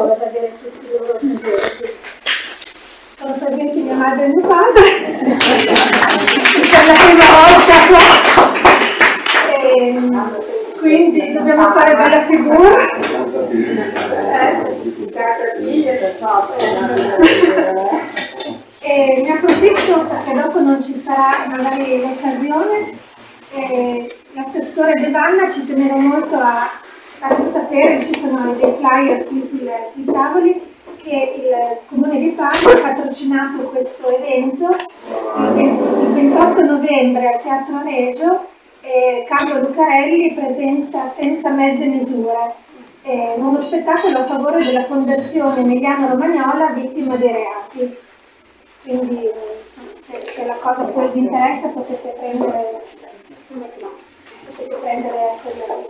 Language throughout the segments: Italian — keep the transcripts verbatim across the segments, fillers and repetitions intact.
doverosa avere tutti loro presenti. Sono presenti mia madre e mio padre, per la prima volta qua, e quindi dobbiamo fare bella figura. E mi approfitto perché dopo non ci sarà magari l'occasione. L'assessore De Vanna ci teneva molto a farmi sapere che ci sono dei flyer qui sul, sui tavoli, che il Comune di Padova ha patrocinato questo evento il ventotto novembre al Teatro Regio. eh, Carlo Lucarelli presenta Senza mezze misure, eh, uno spettacolo a favore della Fondazione Emiliano Romagnola Vittima dei Reati. Quindi se, se la cosa poi vi interessa potete prendere, potete prendere quella.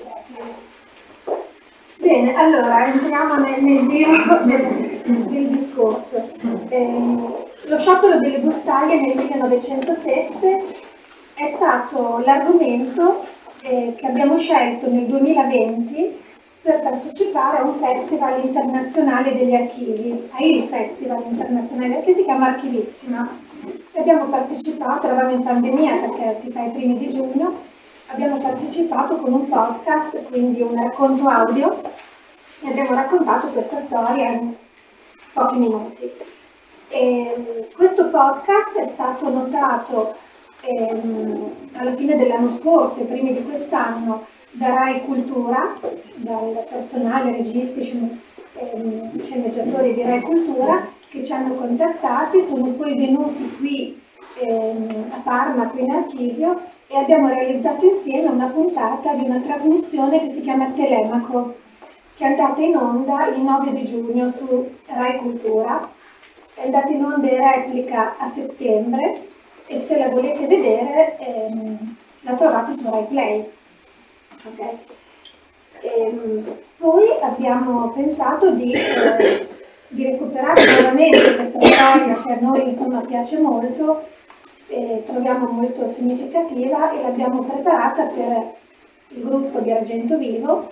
Bene, allora entriamo nel, nel vivo del, del discorso. Eh, lo sciopero delle bustaie nel millenovecentosette è stato l'argomento eh, che abbiamo scelto nel duemilaventi per partecipare a un festival internazionale degli archivi, a il Festival internazionale degli archivi, si chiama Archivissima. E abbiamo partecipato, eravamo in pandemia perché si fa i primi di giugno, abbiamo partecipato con un podcast, quindi un racconto audio, e abbiamo raccontato questa storia in pochi minuti. E questo podcast è stato notato ehm, alla fine dell'anno scorso, ai primi di quest'anno, da Rai Cultura, dal personale, registi, ehm, sceneggiatori di Rai Cultura, che ci hanno contattati, sono poi venuti qui ehm, a Parma, qui in archivio, e abbiamo realizzato insieme una puntata di una trasmissione che si chiama Telemaco, che è andata in onda il nove di giugno su Rai Cultura, è andata in onda in replica a settembre, e se la volete vedere ehm, la trovate su Rai Play. Okay. E, poi abbiamo pensato di, eh, di recuperare nuovamente questa storia che a noi insomma piace molto, e troviamo molto significativa, e l'abbiamo preparata per il gruppo di Argento Vivo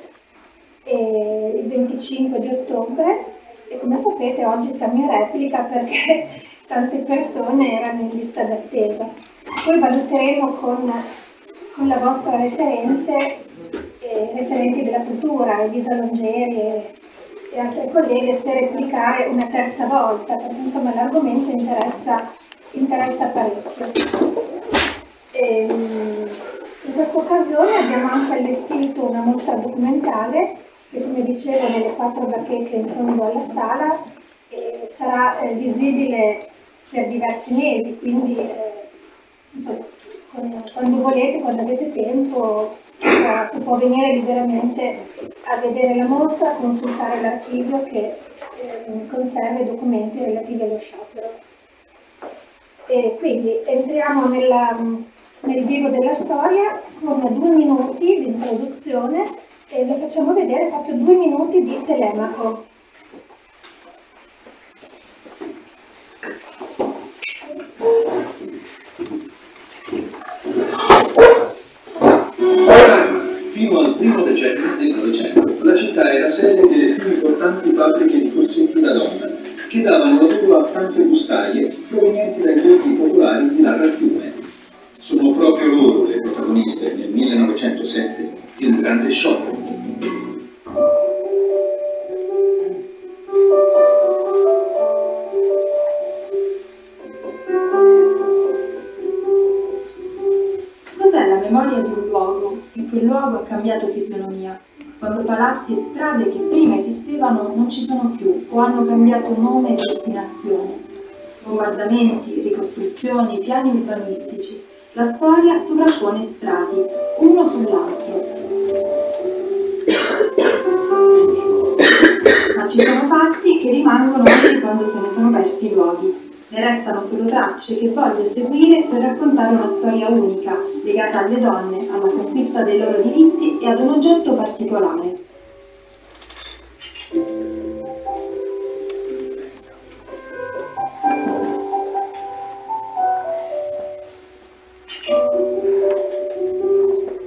e il venticinque di ottobre, e come sapete oggi siamo in replica perché tante persone erano in lista d'attesa. Poi valuteremo con, con la vostra referente, eh, referenti della cultura, Elisa Longeri e, e altre colleghe, se replicare una terza volta, perché insomma l'argomento interessa, interessa parecchio. E, in questa occasione abbiamo anche allestito una mostra documentale che, come dicevo, nelle quattro bacheche in fondo alla sala eh, sarà eh, visibile per diversi mesi, quindi eh, insomma, quando volete, quando avete tempo, si può, si può venire liberamente a vedere la mostra, a consultare l'archivio che eh, conserva i documenti relativi allo sciopero. E quindi entriamo nella, nel vivo della storia con due minuti di introduzione, e vi facciamo vedere proprio due minuti di Telemaco. Fino al primo decennio del Novecento, la città era sede delle più importanti fabbriche di corsetti da donna, che davano lavoro a tante bustaie provenienti dai borghi popolari di largo fiume. Sono proprio loro le protagoniste nel millenovecentosette del grande sciopero. Cos'è la memoria di un luogo, se quel luogo ha cambiato fisionomia? Quando palazzi e strade che prima esistevano non ci sono più o hanno cambiato nome e destinazione. Bombardamenti, ricostruzioni, piani urbanistici. La storia sovrappone strati, uno sull'altro. Ma ci sono fatti che rimangono anche quando se ne sono persi i luoghi. Ne restano solo tracce che voglio seguire per raccontare una storia unica, legata alle donne, alla conquista dei loro diritti e ad un oggetto particolare.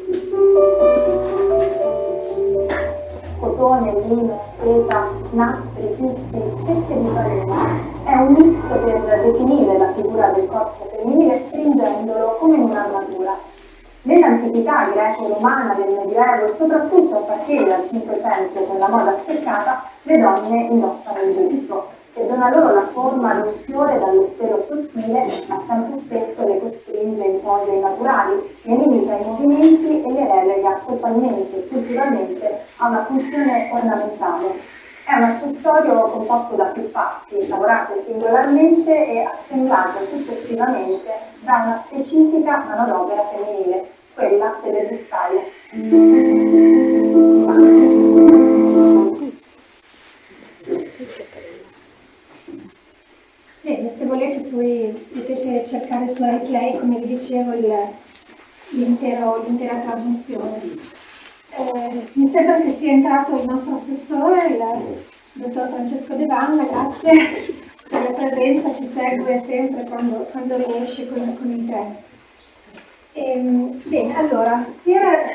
Cotone, lino, seta, nastro nostri quiz Stecche di Parena è un mix per definire la figura del corpo femminile stringendolo come un'armatura. Nell'antichità greco-romana, del Medioevo e soprattutto a partire dal Cinquecento con la moda steccata, le donne indossano il busto, che dona loro la forma di un fiore dallo stelo sottile, ma tempo stesso le costringe in pose naturali, ne limita i movimenti e le relega socialmente e culturalmente a una funzione ornamentale. È un accessorio composto da più parti, lavorate singolarmente e assemblate successivamente da una specifica manodopera femminile, quella delle bustaie. Bene, se volete poi potete cercare su replay, come vi dicevo, l'intera trasmissione. Eh, mi sembra che sia entrato il nostro assessore, il dottor Francesco De Vanna, grazie per la presenza, ci segue sempre quando, quando riesce con, con interesse. Ehm, bene, allora, per,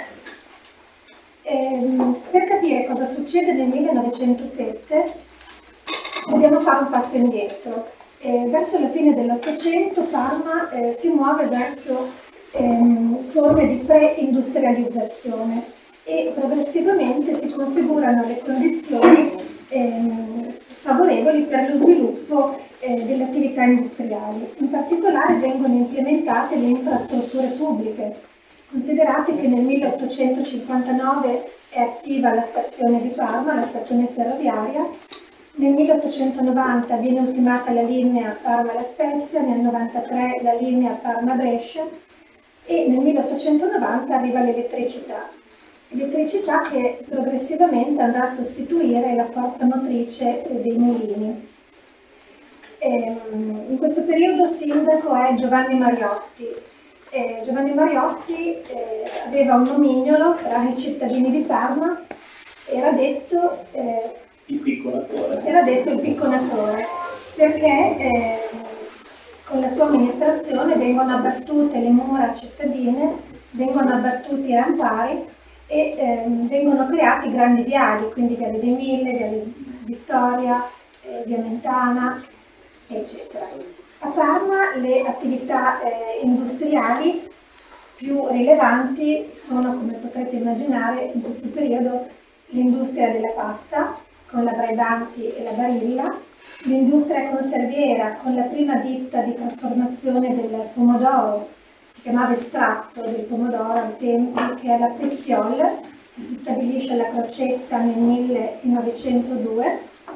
ehm, per capire cosa succede nel millenovecentosette dobbiamo fare un passo indietro. Eh, verso la fine dell'Ottocento Parma eh, si muove verso ehm, forme di pre-industrializzazione e progressivamente si configurano le condizioni ehm, favorevoli per lo sviluppo eh, delle attività industriali. In particolare vengono implementate le infrastrutture pubbliche. Considerate che nel milleottocentocinquantanove è attiva la stazione di Parma, la stazione ferroviaria. Nel milleottocentonovanta viene ultimata la linea Parma-La Spezia, nel novantatré la linea Parma-Brescia e nel milleottocentonovanta arriva l'elettricità. Elettricità che progressivamente andrà a sostituire la forza motrice dei mulini. E, in questo periodo sindaco è Giovanni Mariotti. E Giovanni Mariotti eh, aveva un nomignolo tra i cittadini di Parma, era detto... Eh, Il picconatore. Era detto il picconatore, perché eh, con la sua amministrazione vengono abbattute le mura cittadine, vengono abbattuti i rampari e eh, vengono creati grandi viali, quindi Viale dei Mille, Viale Vittoria, eh, Via Mentana, eccetera. A Parma le attività eh, industriali più rilevanti sono, come potrete immaginare, in questo periodo l'industria della pasta, con la Braibanti e la Barilla, l'industria conserviera con la prima ditta di trasformazione del pomodoro, si chiamava estratto del pomodoro al tempo, che è la Peziol, che si stabilisce alla Crocetta nel millenovecentodue.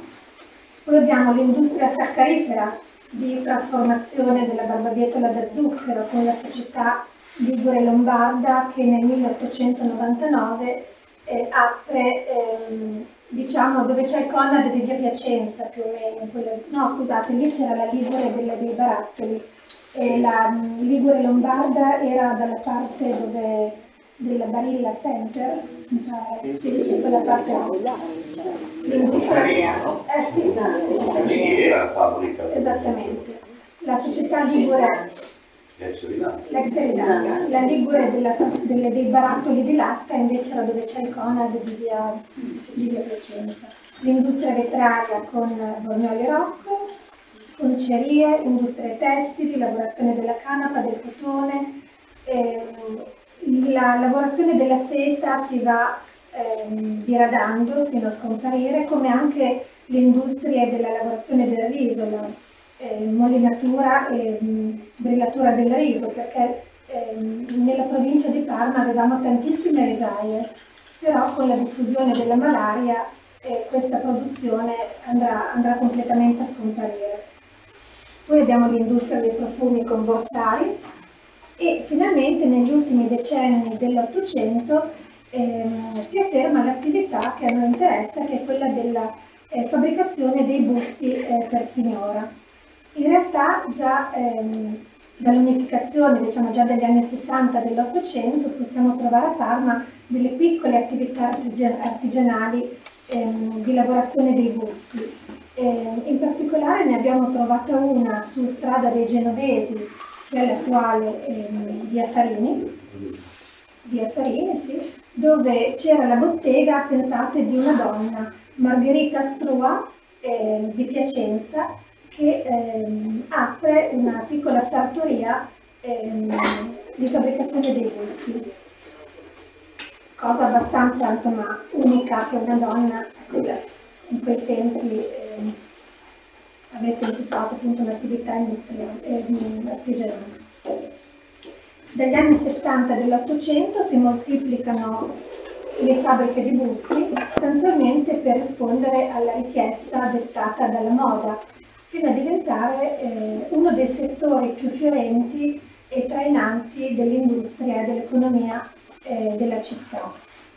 Poi abbiamo l'industria saccarifera di trasformazione della barbabietola da zucchero con la società Ligure Lombarda che nel milleottocentonovantanove eh, apre ehm, diciamo dove c'è il Conad di Via Piacenza più o meno, quelle, no scusate, lì c'era la Ligure delle, dei Barattoli e la um, Ligure Lombarda era dalla parte dove della Barilla Center, cioè, sì, sì, quella parte l'industria, eh sì, Lì era la fabbrica. esattamente, la società Ligure, l'ex Eridania, la Ligure della, delle, dei barattoli di latta invece era dove c'è il Conad di via, di via Piacenza. L'industria vetraria con Borgnoli Rocco, concerie, industrie tessili, lavorazione della canapa, del cotone, ehm, la lavorazione della seta si va ehm, diradando fino a scomparire, come anche le industrie della lavorazione del riso, la eh, molinatura e mh, brillatura del riso, perché ehm, nella provincia di Parma avevamo tantissime risaie, però con la diffusione della malaria eh, questa produzione andrà, andrà completamente a scomparire. Poi abbiamo l'industria dei profumi con Borsari e finalmente negli ultimi decenni dell'Ottocento ehm, si afferma l'attività che a noi interessa, che è quella della eh, fabbricazione dei busti eh, per signora. In realtà già ehm, dall'unificazione, diciamo già dagli anni sessanta dell'Ottocento, possiamo trovare a Parma delle piccole attività artigianali ehm, di lavorazione dei busti. Eh, in particolare ne abbiamo trovata una su Strada dei Genovesi, che è l'attuale ehm, via Farini, via Farini sì, dove c'era la bottega, pensate, di una donna, Margherita Strua, eh, di Piacenza che ehm, apre una piccola sartoria ehm, di fabbricazione dei busti, cosa abbastanza insomma unica che una donna in quei tempi ehm, avesse intestato appunto un'attività industriale eh, artigianale. Dagli anni settanta dell'Ottocento si moltiplicano le fabbriche di busti essenzialmente per rispondere alla richiesta dettata dalla moda, fino a diventare eh, uno dei settori più fiorenti e trainanti dell'industria e dell'economia eh, della città.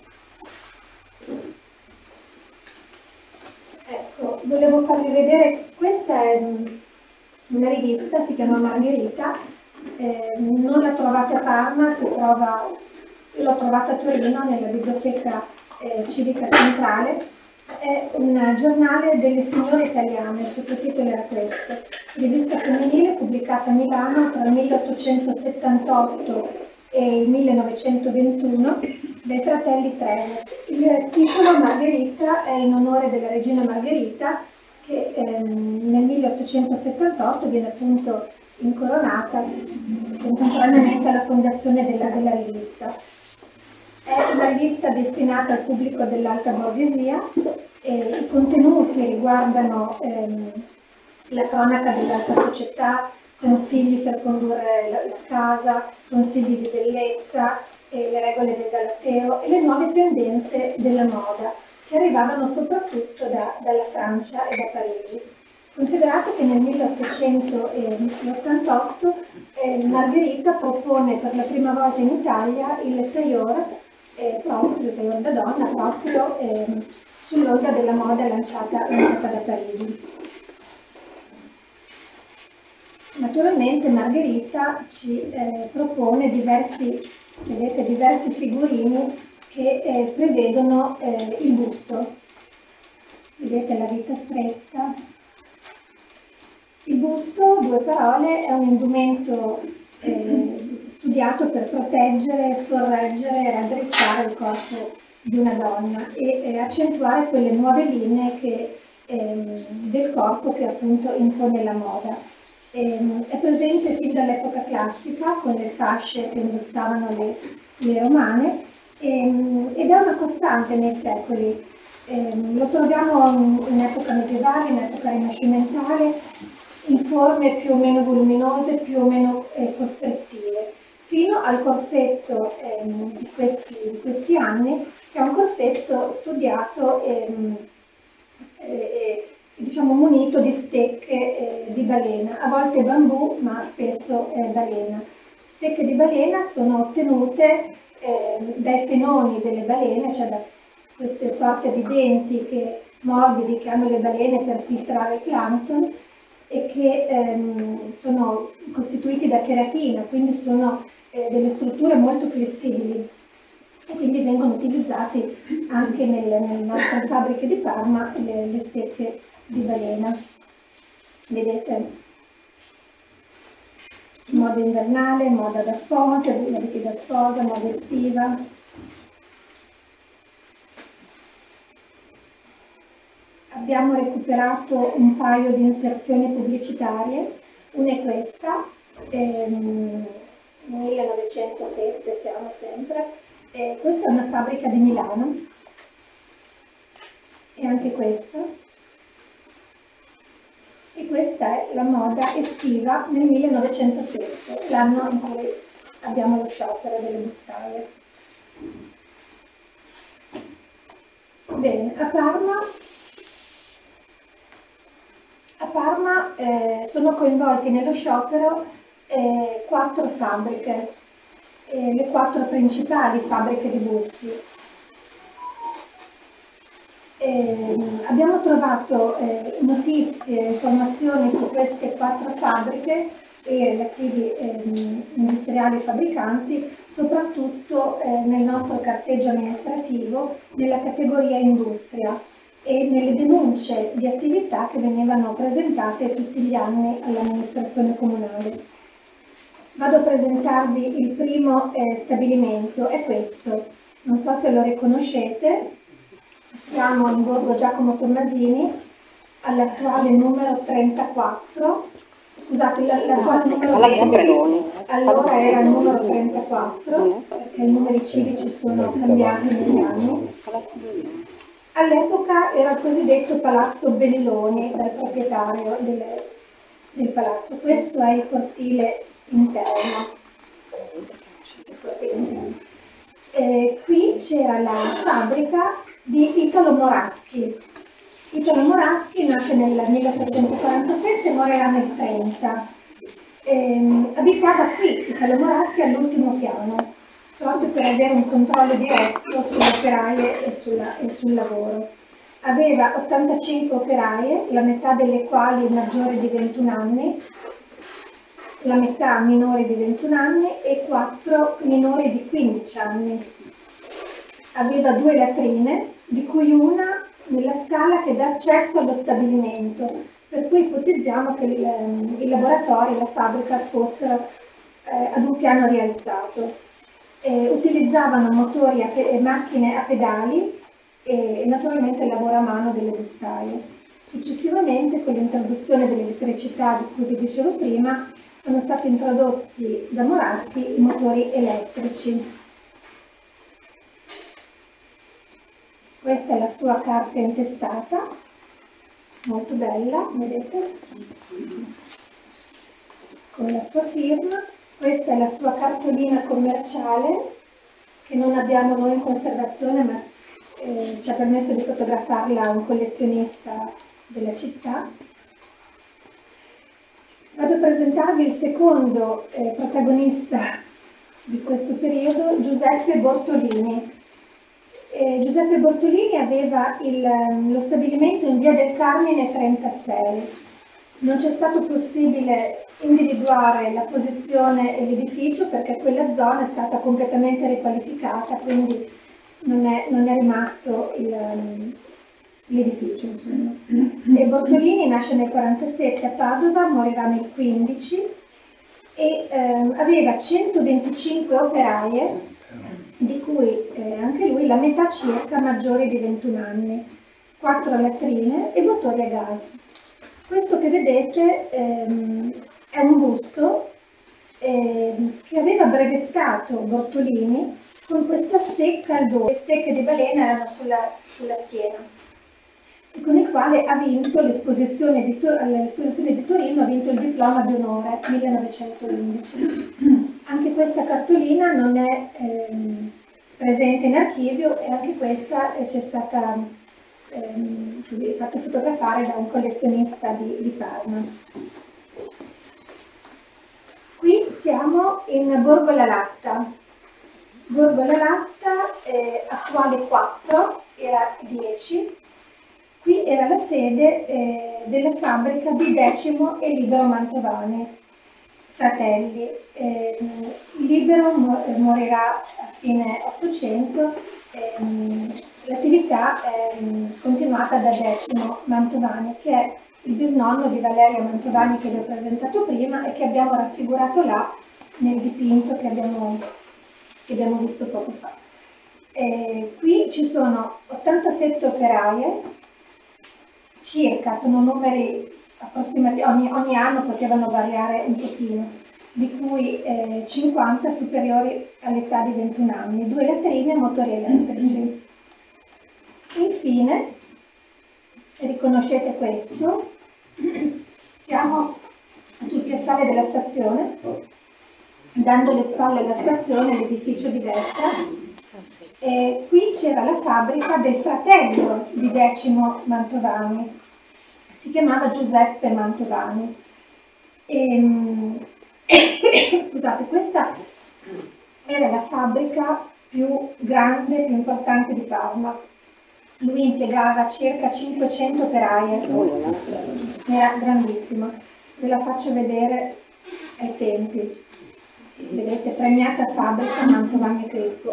Ecco, volevo farvi vedere, questa è una rivista, si chiama Margherita, eh, non la trovate a Parma, si trova, io l'ho trovata a Torino nella biblioteca eh, civica centrale. È un giornale delle signore italiane, il sottotitolo era questo, rivista femminile pubblicata a Milano tra il milleottocentosettantotto e il millenovecentoventuno dai fratelli Treves. Il titolo Margherita è in onore della regina Margherita che ehm, nel milleottocentosettantotto viene appunto incoronata contemporaneamente alla fondazione della, della rivista. È una rivista destinata al pubblico dell'alta borghesia e i contenuti riguardano ehm, la cronaca dell'alta società, consigli per condurre la, la casa, consigli di bellezza, e le regole del galateo e le nuove tendenze della moda che arrivavano soprattutto da, dalla Francia e da Parigi. Considerate che nel milleottocentottantotto eh, Margherita propone per la prima volta in Italia il tailleur, eh, proprio il tailleur da donna, proprio eh, sull'onda della moda lanciata, lanciata da Parigi. Naturalmente Margherita ci eh, propone diversi, vedete, diversi figurini che eh, prevedono eh, il busto. Vedete la vita stretta. Il busto, due parole, è un indumento eh, studiato per proteggere, sorreggere e raddrizzare il corpo di una donna e eh, accentuare quelle nuove linee che, eh, del corpo che appunto impone la moda. Eh, è presente fin dall'epoca classica con le fasce che indossavano le, le romane ehm, ed è una costante nei secoli. Eh, lo troviamo in epoca medievale, in epoca rinascimentale, in forme più o meno voluminose, più o meno eh, costrittive, fino al corsetto ehm, di, questi, di questi anni, che è un corsetto studiato e eh, diciamo munito di stecche eh, di balena, a volte bambù ma spesso eh, balena. Stecche di balena sono ottenute eh, dai fenoni delle balene, cioè da queste sorte di denti che, morbidi che hanno le balene per filtrare il plancton e che ehm, sono costituiti da cheratina, quindi sono eh, delle strutture molto flessibili e quindi vengono utilizzati anche nelle, nelle nostre fabbriche di Parma le, le stecche di balena. Vedete? Moda invernale, moda da sposa, abiti da sposa, moda estiva. Abbiamo recuperato un paio di inserzioni pubblicitarie, una è questa, ehm, millenovecentosette siamo sempre, e questa è una fabbrica di Milano, e anche questa, e questa è la moda estiva nel millenovecentosette, l'anno in cui abbiamo lo sciopero delle bustaie. Bene, a Parma A Parma eh, sono coinvolti nello sciopero eh, quattro fabbriche, eh, le quattro principali fabbriche di busti. Eh, abbiamo trovato eh, notizie, informazioni su queste quattro fabbriche e i relativi eh, industriali e fabbricanti, soprattutto eh, nel nostro carteggio amministrativo, nella categoria industria, e nelle denunce di attività che venivano presentate tutti gli anni all'amministrazione comunale. Vado a presentarvi il primo eh, stabilimento, è questo, non so se lo riconoscete, siamo in borgo Giacomo Tommasini, all'attuale numero trentaquattro, scusate, l'attuale numero Meloni. allora era il numero trentaquattro, perché i numeri civici sono cambiati negli anni. All'epoca era il cosiddetto Palazzo Belloni, dal proprietario del, del palazzo. Questo è il cortile interno. Eh, qui c'era la fabbrica di Italo Moraschi. Italo Moraschi nasce nel milleottocentoquarantasette e morirà nel trenta. Eh, abitava qui Italo Moraschi all'ultimo piano, proprio per avere un controllo diretto sulle operaie e, sulla, e sul lavoro. Aveva ottantacinque operaie, la metà delle quali maggiori di ventuno anni, la metà minori di ventuno anni e quattro minori di quindici anni. Aveva due latrine, di cui una nella scala che dà accesso allo stabilimento, per cui ipotizziamo che il, il laboratorio e la fabbrica fossero eh, ad un piano rialzato. Eh, utilizzavano motori e macchine a pedali e, e naturalmente il lavoro a mano delle bustaie. Successivamente, con l'introduzione dell'elettricità di cui vi dicevo prima, sono stati introdotti da Moraschi i motori elettrici. Questa è la sua carta intestata, molto bella, vedete? Con la sua firma. Questa è la sua cartolina commerciale, che non abbiamo noi in conservazione, ma eh, ci ha permesso di fotografarla un collezionista della città. Vado a presentarvi il secondo eh, protagonista di questo periodo, Giuseppe Bortolini. Eh, Giuseppe Bortolini aveva il, lo stabilimento in via del Carmine trentasei. Non c'è stato possibile individuare la posizione e l'edificio perché quella zona è stata completamente riqualificata, quindi non è, non è rimasto l'edificio. E Bortolini nasce nel quarantasette a Padova, morirà nel quindici e ehm, aveva centoventicinque operaie, di cui eh, anche lui la metà circa maggiori di ventuno anni, quattro latrine e motori a gas. Questo che vedete ehm, è un busto ehm, che aveva brevettato Bortolini con questa stecca al dorso. Le stecche di balena erano sulla, sulla schiena, e con il quale ha vinto l'esposizione di, all'esposizione di Torino, ha vinto il diploma d'onore millenovecentoundici. Anche questa cartolina non è ehm, presente in archivio e anche questa eh, c'è stata ehm, così, fatta fotografare da un collezionista di, di Parma. Qui siamo in Borgo La Latta. Borgo La Latta, eh, attuale quattro, era dieci. Qui era la sede eh, della fabbrica di Decimo e Libero Mantovani, fratelli. Eh, Libero morirà a fine Ottocento, ehm, l'attività è continuata da Decimo Mantovani, che è il bisnonno di Valerio Mantovani che vi ho presentato prima e che abbiamo raffigurato là nel dipinto che abbiamo, che abbiamo visto poco fa. Eh, qui ci sono ottantasette operaie, circa, sono numeri approssimativi, ogni, ogni anno potevano variare un pochino, di cui eh, cinquanta superiori all'età di ventuno anni, due latrine e motori elettrici. Infine, riconoscete questo, siamo sul piazzale della stazione, dando le spalle alla stazione, l'edificio di destra, e qui c'era la fabbrica del fratello di Decimo Mantovani, si chiamava Giuseppe Mantovani. E, scusate, questa era la fabbrica più grande, più importante di Parma. Lui impiegava circa cinquecento operaie, era grandissima. Ve la faccio vedere ai tempi. Vedete, premiata fabbrica Mantovani e Crespo.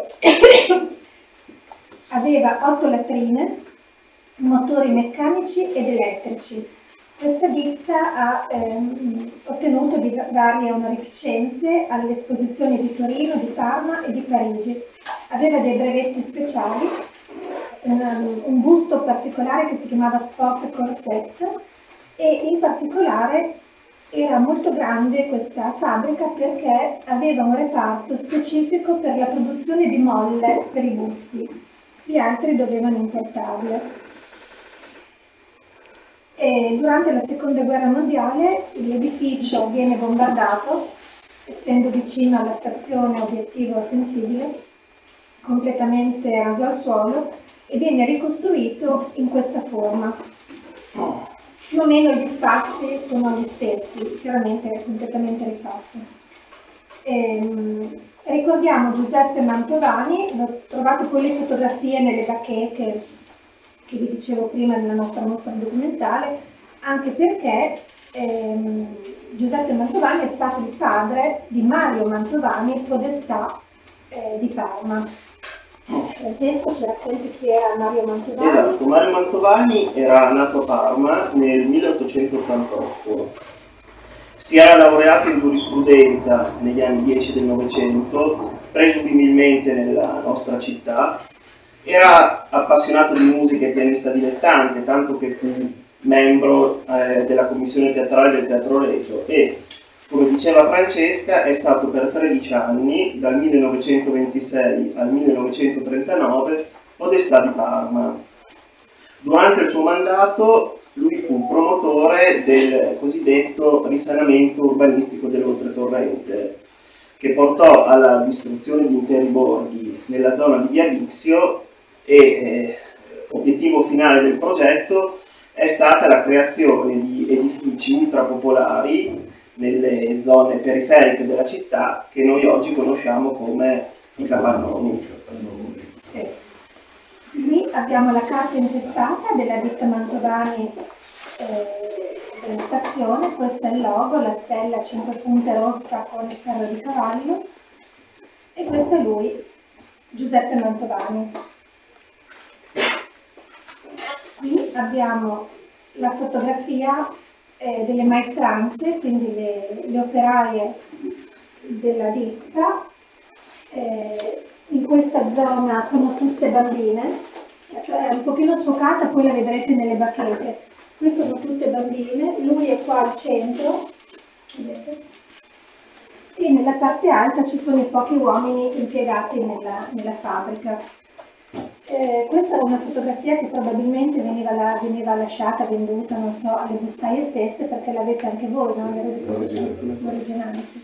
Aveva otto latrine, motori meccanici ed elettrici. Questa ditta ha ehm, ottenuto di varie onorificenze alle esposizioni di Torino, di Parma e di Parigi. Aveva dei brevetti speciali un, un busto particolare che si chiamava Sport Corset, e in particolare era molto grande questa fabbrica perché aveva un reparto specifico per la produzione di molle per i busti, gli altri dovevano importarle. E durante la seconda guerra mondiale l'edificio viene bombardato, essendo vicino alla stazione obiettivo sensibile, completamente raso al suolo, e viene ricostruito in questa forma. Più o meno gli spazi sono gli stessi, chiaramente è completamente rifatto. Ehm, ricordiamo Giuseppe Mantovani, ho trovato poi le fotografie nelle bacheche che vi dicevo prima nella nostra mostra documentale, anche perché ehm, Giuseppe Mantovani è stato il padre di Mario Mantovani, podestà eh, di Parma. Francesco, ci racconti chi era Mario Mantovani? Esatto, Mario Mantovani era nato a Parma nel milleottocentottantotto. Si era laureato in giurisprudenza negli anni dieci del Novecento, presumibilmente nella nostra città. Era appassionato di musica e pianista dilettante, tanto che fu membro eh, della commissione teatrale del Teatro Regio e, come diceva Francesca, è stato per tredici anni, dal millenovecentoventisei al millenovecentotrentanove, podestà di Parma. Durante il suo mandato lui fu promotore del cosiddetto risanamento urbanistico dell'Oltretorrente, che portò alla distruzione di interi borghi nella zona di Via Vixio e eh, obiettivo finale del progetto è stata la creazione di edifici ultrapopolari nelle zone periferiche della città che noi oggi conosciamo come i capannoni. Sì. Qui abbiamo la carta intestata della ditta Mantovani eh, della stazione, questo è il logo, la stella a cinque punte rossa con il ferro di cavallo, e questo è lui, Giuseppe Mantovani. Qui abbiamo la fotografia eh, delle maestranze, quindi le, le operaie della ditta. Eh, in questa zona sono tutte bambine, è un pochino sfocata, poi la vedrete nelle bacheche. Qui sono tutte bambine, lui è qua al centro, vedete? E nella parte alta ci sono i pochi uomini impiegati nella, nella fabbrica. Eh, questa è una fotografia che probabilmente veniva, la, veniva lasciata, venduta, non so, alle bustaie stesse, perché l'avete anche voi, no? L'originale, sì.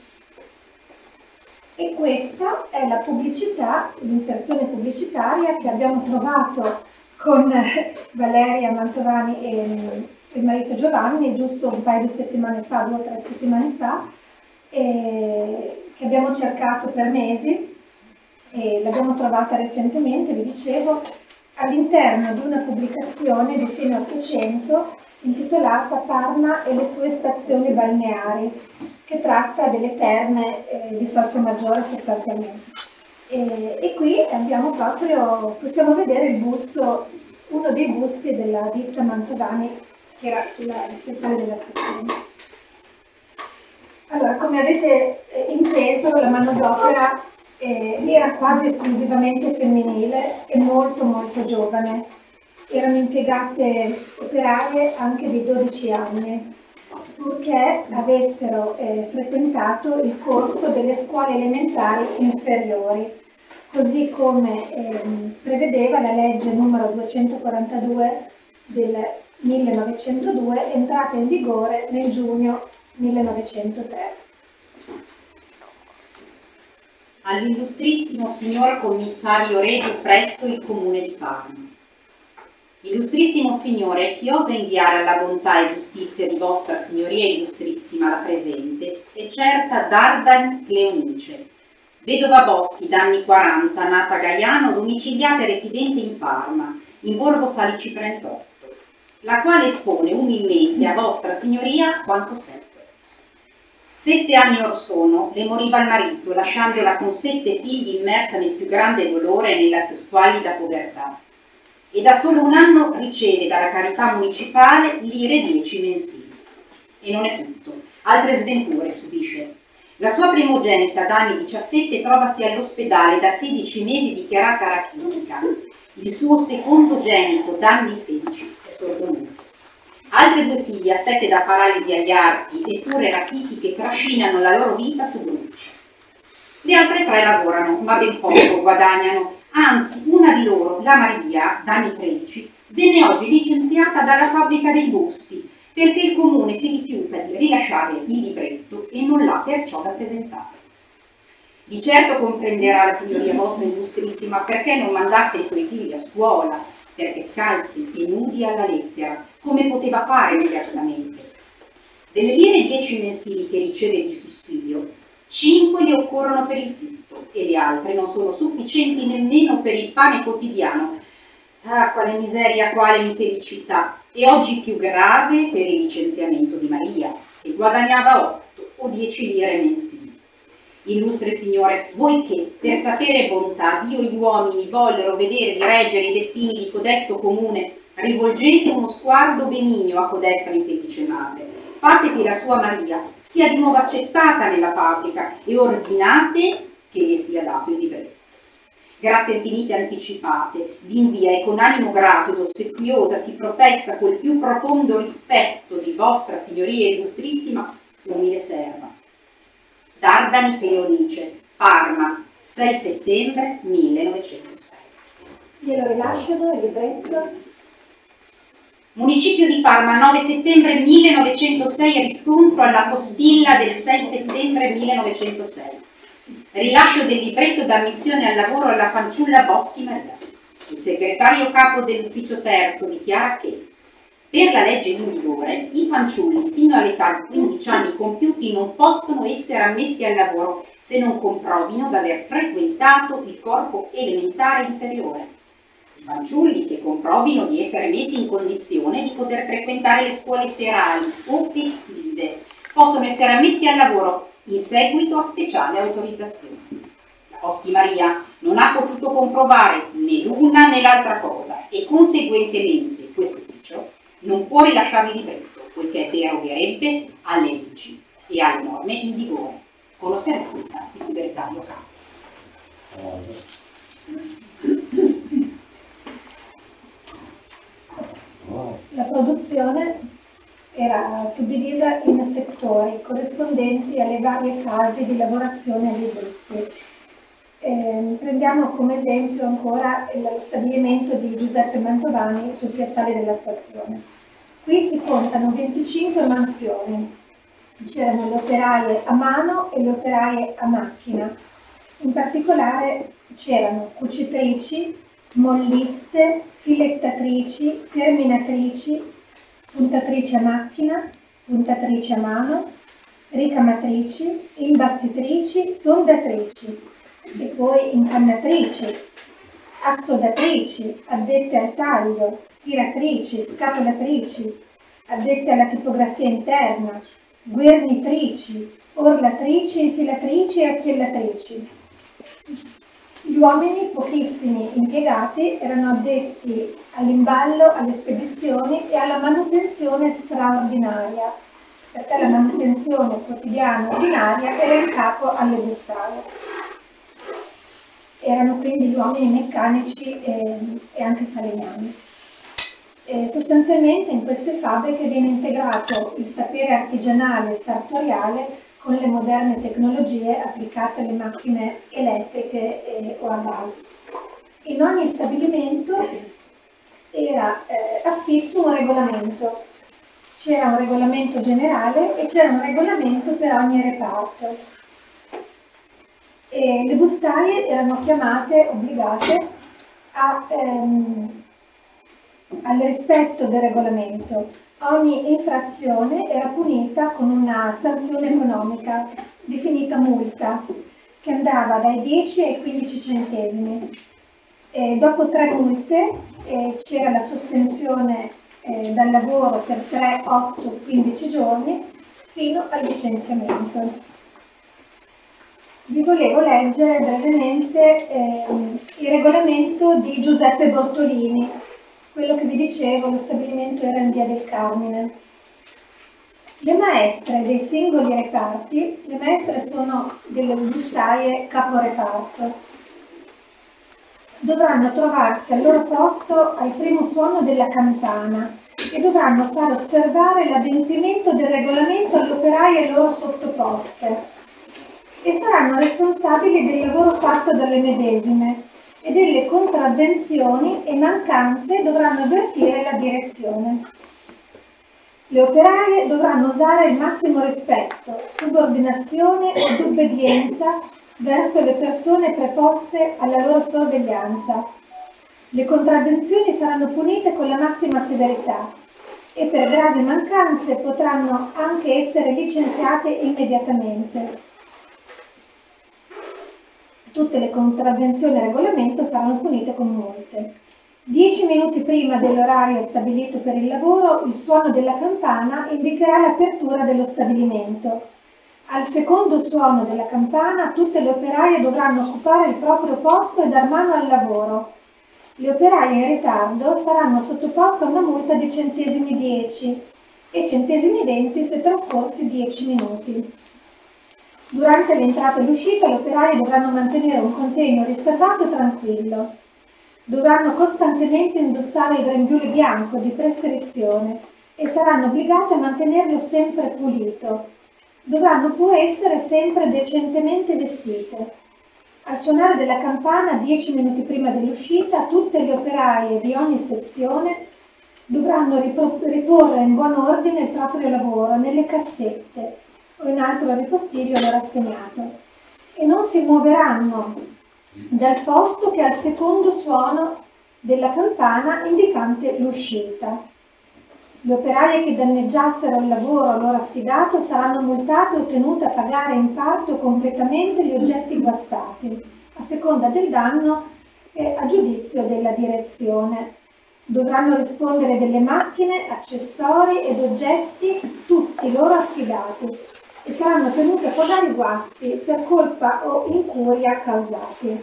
E questa è la pubblicità, l'inserzione pubblicitaria che abbiamo trovato con Valeria Mantovani e il marito Giovanni giusto un paio di settimane fa, due o tre settimane fa, e che abbiamo cercato per mesi e l'abbiamo trovata recentemente, vi dicevo, all'interno di una pubblicazione di fine Ottocento intitolata Parma e le sue stazioni balneari, che tratta delle terme eh, di Salsomaggiore sostanzialmente. E, e qui abbiamo proprio, possiamo vedere il busto, uno dei busti della ditta Mantovani che era sulla piazzale della stazione. Allora, come avete eh, inteso, la manodopera eh, era quasi esclusivamente femminile e molto molto giovane. Erano impiegate operaie anche di dodici anni, purché avessero eh, frequentato il corso delle scuole elementari inferiori, così come ehm, prevedeva la legge numero duecentoquarantadue del millenovecentodue, entrata in vigore nel giugno millenovecentotre. All'illustrissimo signor commissario Regio presso il comune di Parma. Illustrissimo Signore, chi osa inviare alla bontà e giustizia di vostra signoria illustrissima la presente, è certa Dardan Cleonice, vedova Boschi d'anni quaranta, nata a Gaiano, domiciliata e residente in Parma, in Borgo Salici trentotto, la quale espone umilmente a vostra signoria quanto seppe. Sette anni or sono le moriva il marito, lasciandola con sette figli immersa nel più grande dolore e nella più squallida povertà. E da solo un anno riceve dalla carità municipale lire dieci mensili. E non è tutto, altre sventure subisce. La sua primogenita d'anni diciassette trovasi all'ospedale da sedici mesi dichiarata rachitica Il suo secondogenito, Danni sedici, è sordomuto. Altre due figlie affette da paralisi agli arti eppure rachitiche trascinano la loro vita su grucci. Le altre tre lavorano, ma ben poco guadagnano. Anzi, una di loro, la Maria, Danni tredici, venne oggi licenziata dalla fabbrica dei busti perché il comune si rifiuta di rilasciarle il libretto e non l'ha perciò da presentare. Di certo comprenderà la signoria vostra illustrissima perché non mandasse i suoi figli a scuola, perché scalzi e nudi alla lettera, come poteva fare diversamente. Delle lire dieci mensili che riceve di sussidio, cinque le occorrono per il fitto e le altre non sono sufficienti nemmeno per il pane quotidiano. Ah, quale miseria, quale infelicità! E oggi più grave per il licenziamento di Maria, che guadagnava otto o dieci lire mensili. Illustre Signore, voi che per sapere bontà Dio e gli uomini vollero vedere di reggere i destini di codesto comune, rivolgete uno sguardo benigno a codesta infelice madre. Fate che la sua Maria sia di nuovo accettata nella fabbrica e ordinate che le sia dato il libretto. Grazie infinite anticipate, vi invia e con animo grato ed ossequiosa si professa col più profondo rispetto di vostra Signoria illustrissima, umile serva. Dardani Cleonice, Parma, sei settembre millenovecentosei. Glielo rilasciano il libretto. Municipio di Parma, nove settembre millenovecentosei, riscontro alla postilla del sei settembre millenovecentosei. Rilascio del libretto d'ammissione al lavoro alla fanciulla Boschi Maria. Il segretario capo dell'ufficio terzo dichiara che per la legge in vigore i fanciulli sino all'età di quindici anni compiuti non possono essere ammessi al lavoro se non comprovino d'aver frequentato il corpo elementare inferiore. I fanciulli che comprovino di essere messi in condizione di poter frequentare le scuole serali o estive possono essere ammessi al lavoro in seguito a speciale autorizzazione. La Boschi Maria non ha potuto comprovare né l'una né l'altra cosa e conseguentemente questo ufficio non può rilasciare il libretto poiché derogherebbe alle leggi e alle norme in vigore, con osservanza di segretario capo. La produzione era suddivisa in settori corrispondenti alle varie fasi di lavorazione dei busti. Eh, prendiamo come esempio ancora lo stabilimento di Giuseppe Mantovani sul piazzale della stazione. Qui si contano venticinque mansioni. C'erano le operaie a mano e le operaie a macchina. In particolare c'erano cucitrici, molliste, filettatrici, terminatrici, puntatrici a macchina, puntatrici a mano, ricamatrici, imbastitrici, tondatrici e poi incannatrici, assodatrici, addette al taglio, stiratrici, scatolatrici, addette alla tipografia interna, guernitrici, orlatrici, infilatrici e acchiellatrici. Gli uomini, pochissimi impiegati, erano addetti all'imballo, alle spedizioni e alla manutenzione straordinaria, perché la manutenzione quotidiana ordinaria era in capo alle bustaie. Erano quindi gli uomini meccanici e, e anche falegnami. E sostanzialmente in queste fabbriche viene integrato il sapere artigianale e sartoriale con le moderne tecnologie applicate alle macchine elettriche e, o a gas. In ogni stabilimento era eh, affisso un regolamento. C'era un regolamento generale e c'era un regolamento per ogni reparto. E le bustaie erano chiamate, obbligate, a, ehm, al rispetto del regolamento. Ogni infrazione era punita con una sanzione economica, definita multa, che andava dai dieci ai quindici centesimi. E dopo tre multe eh, c'era la sospensione eh, dal lavoro per tre, otto, quindici giorni fino al licenziamento. Vi volevo leggere brevemente eh, il regolamento di Giuseppe Bortolini. Quello che vi dicevo, lo stabilimento era in via del Carmine. Le maestre dei singoli reparti, le maestre sono delle bustaie caporeparto. dovranno trovarsi al loro posto al primo suono della campana e dovranno far osservare l'adempimento del regolamento alle operaie loro sottoposte e saranno responsabili del lavoro fatto dalle medesime e delle contravvenzioni e mancanze dovranno avvertire la direzione. Le operaie dovranno usare il massimo rispetto, subordinazione ed obbedienza verso le persone preposte alla loro sorveglianza. Le contravvenzioni saranno punite con la massima severità e per gravi mancanze potranno anche essere licenziate immediatamente. Tutte le contravvenzioni al regolamento saranno punite con multe. Dieci minuti prima dell'orario stabilito per il lavoro, il suono della campana indicherà l'apertura dello stabilimento. Al secondo suono della campana, tutte le operaie dovranno occupare il proprio posto e dar mano al lavoro. Le operaie in ritardo saranno sottoposte a una multa di centesimi dieci e centesimi venti se trascorsi dieci minuti. Durante l'entrata e l'uscita, le operaie dovranno mantenere un contegno riservato e tranquillo. Dovranno costantemente indossare il grembiule bianco di prescrizione e saranno obbligate a mantenerlo sempre pulito. Dovranno pure essere sempre decentemente vestite. Al suonare della campana, dieci minuti prima dell'uscita, tutte le operaie di ogni sezione dovranno riporre in buon ordine il proprio lavoro nelle cassette o in altro ripostiglio loro assegnato e non si muoveranno dal posto che al secondo suono della campana indicante l'uscita. Le operaie che danneggiassero il lavoro loro affidato saranno multate o tenute a pagare in parte o completamente gli oggetti guastati, a seconda del danno e a giudizio della direzione. Dovranno rispondere delle macchine, accessori ed oggetti tutti loro affidati e saranno tenute a pagare i guasti per colpa o incuria causati.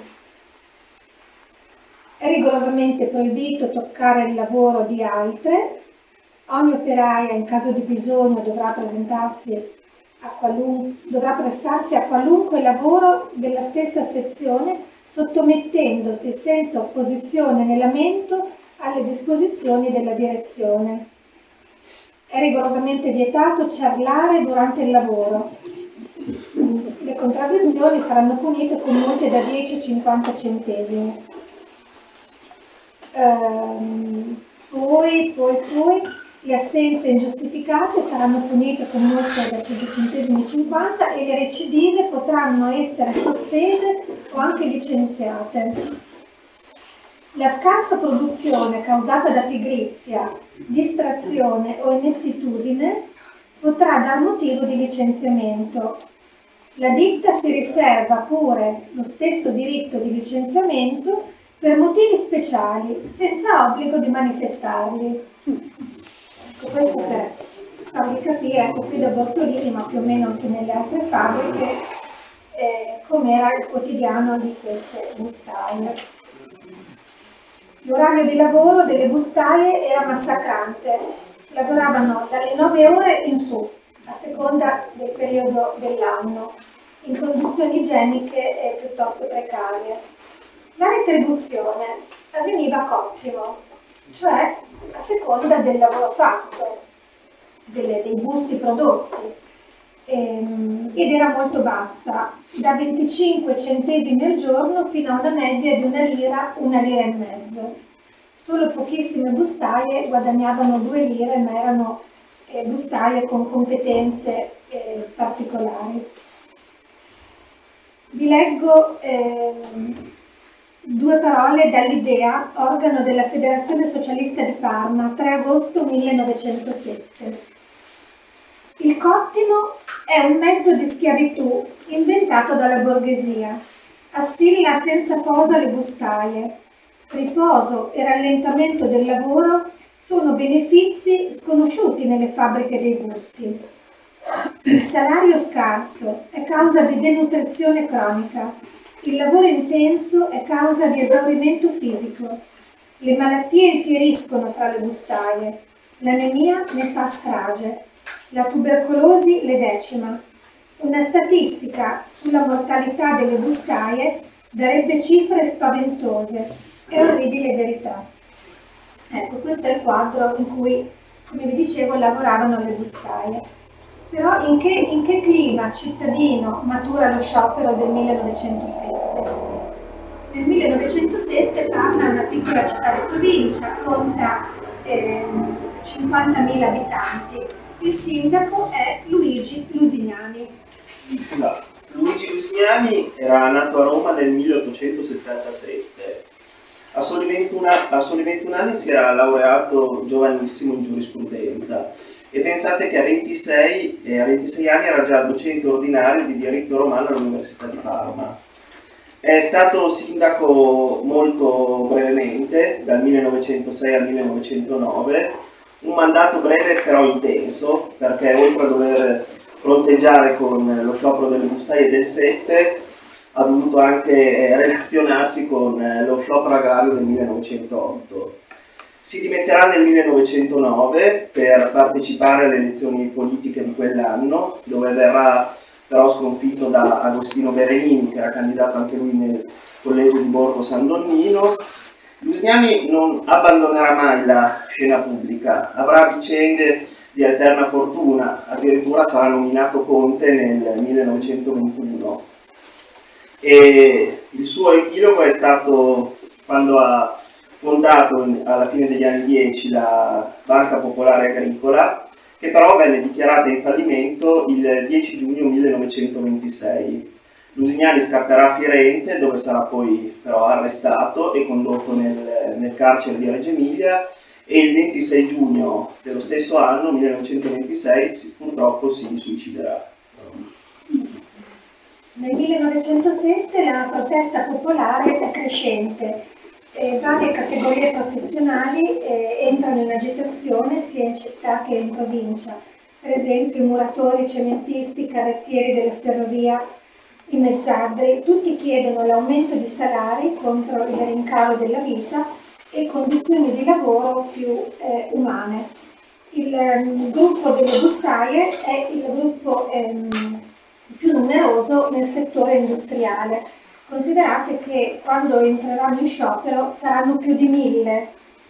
È rigorosamente proibito toccare il lavoro di altre. Ogni operaia, in caso di bisogno, dovrà presentarsi a qualun- dovrà prestarsi a qualunque lavoro della stessa sezione, sottomettendosi senza opposizione né lamento alle disposizioni della direzione. È rigorosamente vietato ciarlare durante il lavoro. Le contravvenzioni saranno punite con multe da dieci a cinquanta centesimi. Ehm, poi, poi, poi, le assenze ingiustificate saranno punite con multe da cinque centesimi e cinquanta e le recidive potranno essere sospese o anche licenziate. La scarsa produzione causata da pigrizia, distrazione o inettitudine potrà dar motivo di licenziamento. La ditta si riserva pure lo stesso diritto di licenziamento per motivi speciali, senza obbligo di manifestarli. Ecco, questo per farvi capire, ecco qui da Bortolini, ma più o meno anche nelle altre fabbriche, eh, com'era il quotidiano di queste bustaie. L'orario di lavoro delle bustaie era massacrante, lavoravano dalle nove ore in su, a seconda del periodo dell'anno, in condizioni igieniche piuttosto precarie. La retribuzione avveniva a cottimo, cioè a seconda del lavoro fatto, delle, dei busti prodotti, ehm, ed era molto bassa, da venticinque centesimi al giorno fino a una media di una lira, una lira e mezzo. Solo pochissime bustaie guadagnavano due lire, ma erano eh, bustaie con competenze eh, particolari. Vi leggo ehm, due parole dall'Idea, organo della Federazione Socialista di Parma, tre agosto millenovecentosette. Il cottimo è un mezzo di schiavitù inventato dalla borghesia. Assilla senza posa le bustaie. Riposo e rallentamento del lavoro sono benefici sconosciuti nelle fabbriche dei busti. Il salario scarso è causa di denutrizione cronica. Il lavoro intenso è causa di esaurimento fisico. Le malattie infieriscono fra le bustaie. L'anemia ne fa strage. La tubercolosi le decima. Una statistica sulla mortalità delle bustaie darebbe cifre spaventose. e orribile verità. Ecco, questo è il quadro in cui, come vi dicevo, lavoravano le bustaie. Però in che, in che clima cittadino matura lo sciopero del millenovecentosette? Nel millenovecentosette Parma è una piccola città di provincia, conta eh, cinquantamila abitanti. Il sindaco è Luigi Lusignani. Esatto. Luigi Lusignani era nato a Roma nel milleottocentosettantasette. A soli ventuno, a soli ventuno anni si era laureato giovanissimo in giurisprudenza e pensate che a ventisei, eh, a ventisei anni era già docente ordinario di diritto romano all'Università di Parma. È stato sindaco molto brevemente, dal millenovecentosei al millenovecentonove, un mandato breve però intenso, perché oltre a dover fronteggiare con lo sciopero delle bustaie del sette, ha dovuto anche relazionarsi con lo sciopero agrario del millenovecentootto. Si dimetterà nel millenovecentonove per partecipare alle elezioni politiche di quell'anno, dove verrà però sconfitto da Agostino Berenini, che era candidato anche lui nel collegio di Borgo San Donnino. Lusignani non abbandonerà mai la scena pubblica, avrà vicende di alterna fortuna, addirittura sarà nominato conte nel millenovecentoventuno. E il suo epilogo è stato quando ha fondato alla fine degli anni dieci la Banca Popolare Agricola, che però venne dichiarata in fallimento il dieci giugno millenovecentoventisei. Lusignani scapperà a Firenze, dove sarà poi però arrestato e condotto nel, nel carcere di Reggio Emilia, e il ventisei giugno dello stesso anno, millenovecentoventisei, purtroppo si suiciderà. Nel millenovecentosette la protesta popolare è crescente, e varie categorie professionali eh, entrano in agitazione sia in città che in provincia, per esempio muratori, cementisti, carrettieri della ferrovia, i mezzadri, tutti chiedono l'aumento di salari contro il rincaro della vita e condizioni di lavoro più eh, umane. Il um, gruppo delle bustaie è il gruppo um, più numeroso nel settore industriale. Considerate che quando entreranno in sciopero saranno più di mille.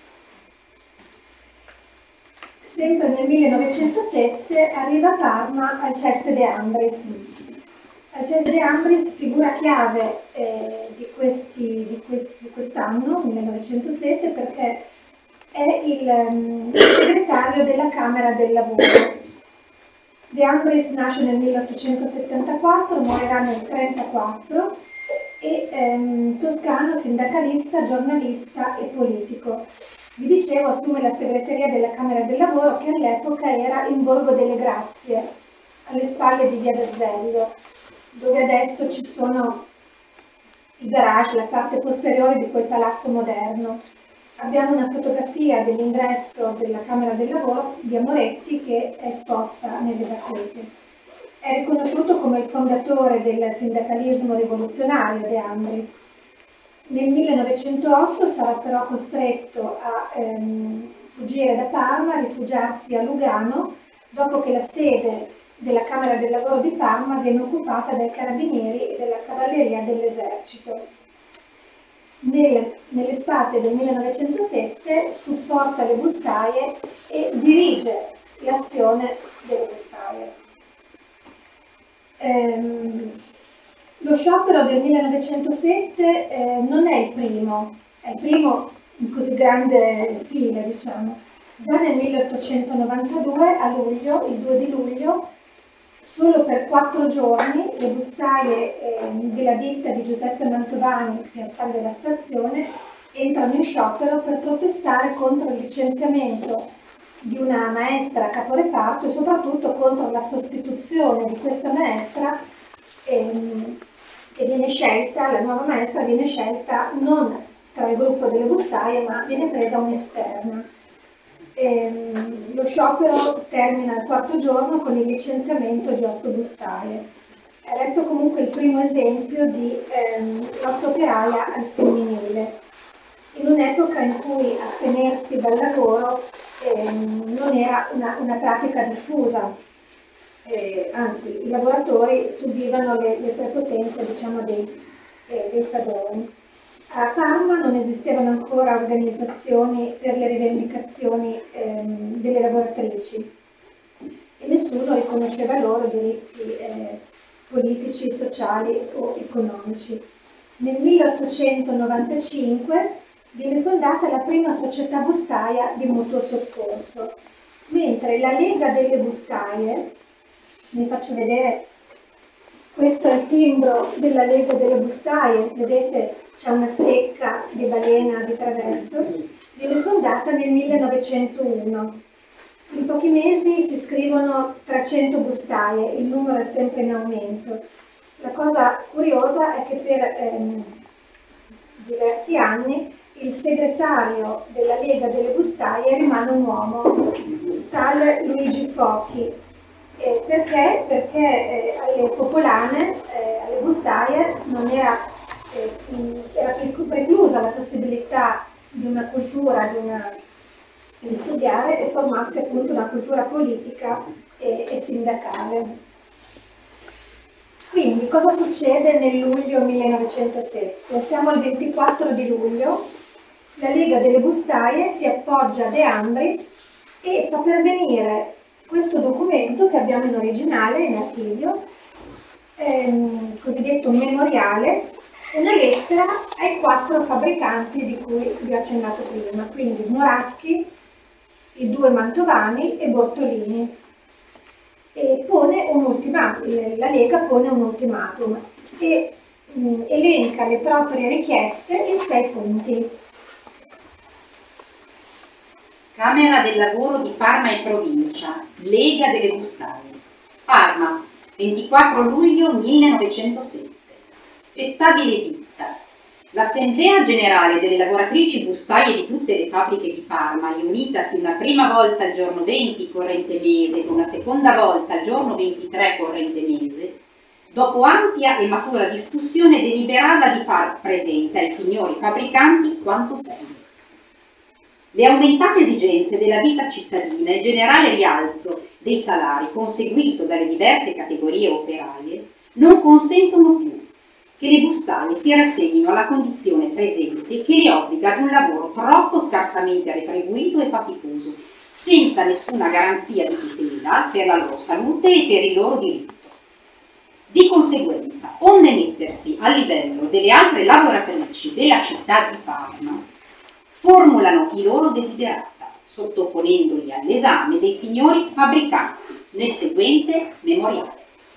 Sempre nel millenovecentosette arriva a Parma Alceste De Ambris. Alceste De Ambris, figura chiave eh, di, questi, di, questi, di quest'anno, millenovecentosette, perché è il, um, il segretario della Camera del Lavoro. De Ambris nasce nel milleottocentosettantaquattro, morirà nel millenovecentotrentaquattro, e ehm, toscano, sindacalista, giornalista e politico. Vi dicevo, assume la segreteria della Camera del Lavoro, che all'epoca era in Borgo delle Grazie, alle spalle di Via d'Azeglio, dove adesso ci sono i garage, la parte posteriore di quel palazzo moderno. Abbiamo una fotografia dell'ingresso della Camera del Lavoro di Amoretti che è esposta nelle bacheche. È riconosciuto come il fondatore del sindacalismo rivoluzionario De Ambris. Nel millenovecentootto sarà però costretto a ehm, fuggire da Parma, a rifugiarsi a Lugano, dopo che la sede della Camera del Lavoro di Parma viene occupata dai carabinieri e dalla cavalleria dell'esercito. Nel, nell'estate del millenovecentosette supporta le bustaie e dirige l'azione delle bustaie. Ehm, lo sciopero del millenovecentosette eh, non è il primo, è il primo in così grande stile, diciamo. Già nel milleottocentonovantadue, a luglio, il due di luglio, solo per quattro giorni, le bustaie eh, della ditta di Giuseppe Mantovani, piazzale della stazione, entrano in sciopero per protestare contro il licenziamento di una maestra a caporeparto e soprattutto contro la sostituzione di questa maestra ehm, che viene scelta, la nuova maestra viene scelta non tra il gruppo delle bustaie, ma viene presa un'esterna. Ehm, lo sciopero termina il quarto giorno con il licenziamento di otto bustaie. È adesso comunque il primo esempio di ehm, lotta operaia al femminile, in un'epoca in cui astenersi dal lavoro ehm, non era una, una pratica diffusa, eh, anzi i lavoratori subivano le, le prepotenze, diciamo, dei, eh, dei padroni. A Parma non esistevano ancora organizzazioni per le rivendicazioni ehm, delle lavoratrici e nessuno riconosceva i loro diritti eh, politici, sociali o economici. Nel milleottocentonovantacinque viene fondata la prima società bustaia di mutuo soccorso, mentre la Lega delle Bustaie, vi faccio vedere, questo è il timbro della Lega delle Bustaie, vedete c'è una stecca di balena di traverso, viene fondata nel millenovecentouno. In pochi mesi si iscrivono trecento bustaie, il numero è sempre in aumento. La cosa curiosa è che per ehm, diversi anni il segretario della Lega delle Bustaie rimane un uomo, tale Luigi Focchi. Eh, perché? Perché eh, alle popolane, eh, alle bustaie, non era, eh, era preclusa la possibilità di una cultura, di, una, di studiare e formarsi appunto una cultura politica e, e sindacale. Quindi cosa succede nel luglio millenovecentosette? Siamo al ventiquattro di luglio, la Lega delle Bustaie si appoggia a De Andris e fa pervenire questo documento che abbiamo in originale, in archivio, ehm, cosiddetto memoriale, una lettera ai quattro fabbricanti di cui vi ho accennato prima, quindi Moraschi, i due Mantovani e Bortolini. E pone un ultimatum, la Lega pone un ultimatum e mh, elenca le proprie richieste in sei punti. Camera del Lavoro di Parma e Provincia, Lega delle Bustaie. Parma, ventiquattro luglio millenovecentosette. Spettabile ditta. L'Assemblea Generale delle Lavoratrici Bustaie di tutte le fabbriche di Parma, riunitasi una prima volta il giorno venti corrente mese e una seconda volta il giorno ventitré corrente mese, dopo ampia e matura discussione deliberava di far presente ai signori fabbricanti quanto segue. Le aumentate esigenze della vita cittadina e il generale rialzo dei salari conseguito dalle diverse categorie operaie non consentono più che le bustaie si rassegnino alla condizione presente che le obbliga ad un lavoro troppo scarsamente retribuito e faticoso, senza nessuna garanzia di tutela per la loro salute e per il loro diritto. Di conseguenza, onde mettersi a livello delle altre lavoratrici della città di Parma, formulano i loro desiderata, sottoponendoli all'esame dei signori fabbricanti nel seguente memoriale.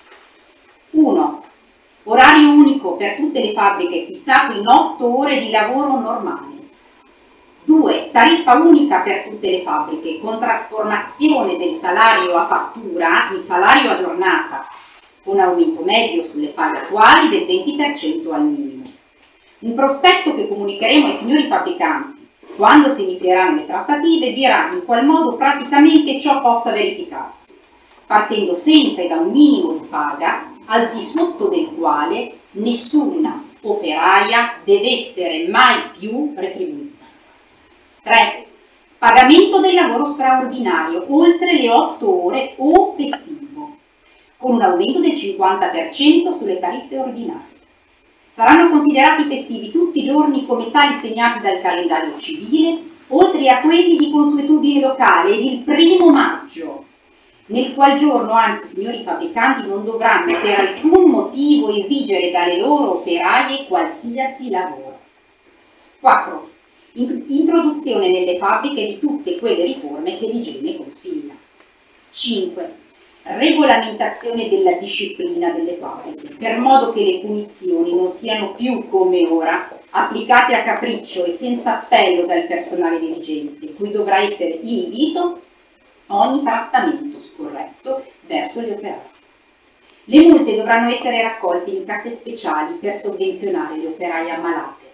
uno. Orario unico per tutte le fabbriche fissato in otto ore di lavoro normale. due. Tariffa unica per tutte le fabbriche con trasformazione del salario a fattura in salario a giornata, con aumento medio sulle paghe attuali del venti per cento al minimo. Un prospetto che comunicheremo ai signori fabbricanti quando si inizieranno le trattative dirà in qual modo praticamente ciò possa verificarsi, partendo sempre da un minimo di paga al di sotto del quale nessuna operaia deve essere mai più retribuita. tre. Pagamento del lavoro straordinario oltre le otto ore o festivo, con un aumento del cinquanta per cento sulle tariffe ordinarie. Saranno considerati festivi tutti i giorni come tali segnati dal calendario civile, oltre a quelli di consuetudine locale ed il primo maggio, nel qual giorno, anzi, signori fabbricanti non dovranno per alcun motivo esigere dalle loro operaie qualsiasi lavoro. quattro. Introduzione nelle fabbriche di tutte quelle riforme che l'igiene consiglia. cinque. Regolamentazione della disciplina delle fabbriche, per modo che le punizioni non siano più, come ora, applicate a capriccio e senza appello dal personale dirigente, cui dovrà essere inibito ogni trattamento scorretto verso gli operai. Le multe dovranno essere raccolte in casse speciali per sovvenzionare le operaie ammalate.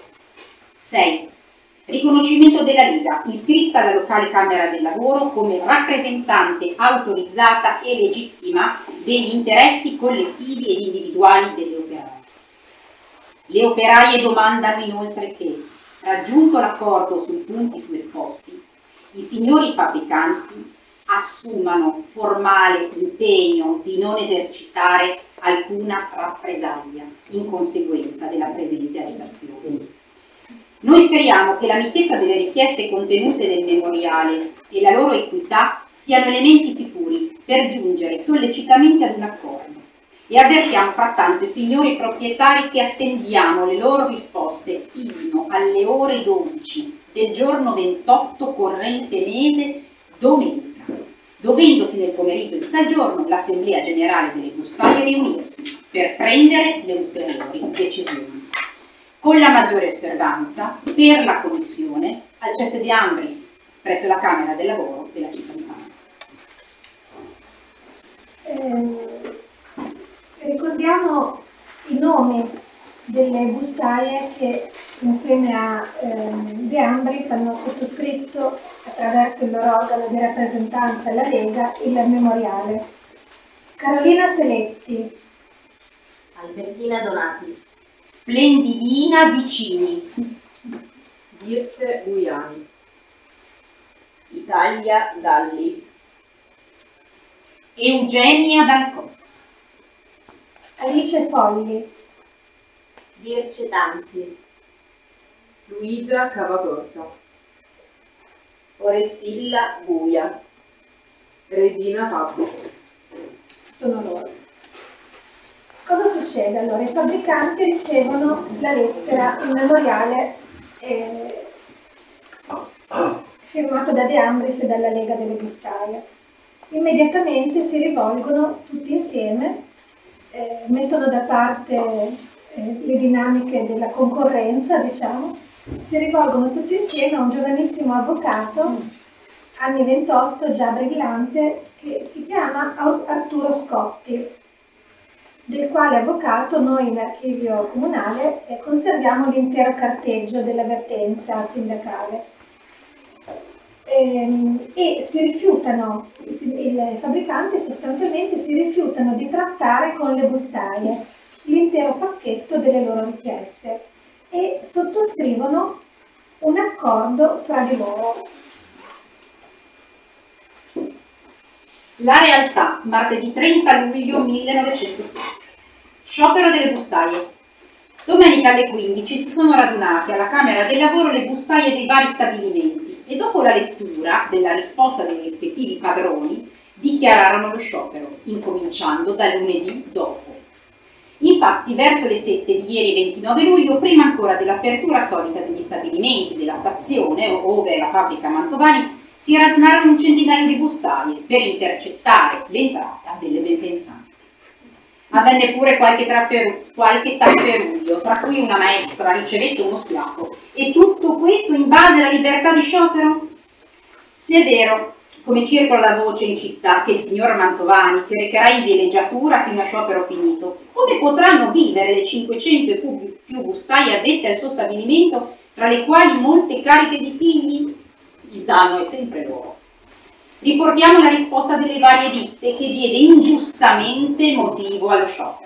sei. Riconoscimento della Lega, iscritta alla locale Camera del Lavoro come rappresentante autorizzata e legittima degli interessi collettivi ed individuali delle operaie. Le operaie domandano inoltre che, raggiunto l'accordo sui punti su esposti, i signori fabbricanti assumano formale impegno di non esercitare alcuna rappresaglia in conseguenza della presente agitazione. Noi speriamo che la mitezza delle richieste contenute nel memoriale e la loro equità siano elementi sicuri per giungere sollecitamente ad un accordo e avvertiamo frattanto i signori proprietari che attendiamo le loro risposte fino alle ore dodici del giorno ventotto corrente mese, domenica, dovendosi nel pomeriggio di tal giorno l'Assemblea Generale delle Bustaie riunirsi per prendere le ulteriori decisioni. Con la maggiore osservanza per la Commissione al Ceste di Ambris presso la Camera del Lavoro della città di Padova. Eh, ricordiamo i nomi delle bustaie che insieme a eh, De Ambris hanno sottoscritto attraverso il loro organo di rappresentanza alla Lega il memoriale. Carolina Seletti, Albertina Donati, Splendidina Vicini, Dirce Guiani, Italia Galli, Eugenia Dalcò, Alice Folli, Dirce Tanzi, Luigia Cavatorta, Orestilla Buia, Regina Fabio. sono loro. Cosa succede allora? I fabbricanti ricevono la lettera, il memoriale eh, firmato da De Ambris e dalla Lega delle Bustaie. Immediatamente si rivolgono tutti insieme, eh, mettono da parte eh, le dinamiche della concorrenza, diciamo, si rivolgono tutti insieme a un giovanissimo avvocato, anni ventotto, già brillante, che si chiama Arturo Scotti, del quale avvocato noi in archivio comunale eh, conserviamo l'intero carteggio dell'avvertenza sindacale. Ehm, e si rifiutano, i fabbricanti sostanzialmente si rifiutano di trattare con le bustaie l'intero pacchetto delle loro richieste e sottoscrivono un accordo fra di loro. La realtà, martedì trenta luglio millenovecentosei. Sciopero delle bustaie. Domenica alle quindici si sono radunate alla Camera del Lavoro le bustaie dei vari stabilimenti e dopo la lettura della risposta dei rispettivi padroni dichiararono lo sciopero, incominciando da lunedì dopo. Infatti, verso le sette di ieri ventinove luglio, prima ancora dell'apertura solita degli stabilimenti della stazione, ove la fabbrica Mantovani, si radunarono un centinaio di bustaie per intercettare l'entrata delle benpensanti. Avvenne pure qualche, trafferu- qualche tafferuglio, tra cui una maestra ricevette uno schiaffo. E tutto questo in base alla libertà di sciopero? Se è vero, come circola la voce in città, che il signor Mantovani si recherà in villeggiatura fino a sciopero finito, come potranno vivere le cinquecento e più, più bustaie addette al suo stabilimento, tra le quali molte cariche di figli? Il danno è sempre loro. Riportiamo la risposta delle varie ditte che diede ingiustamente motivo allo sciopero.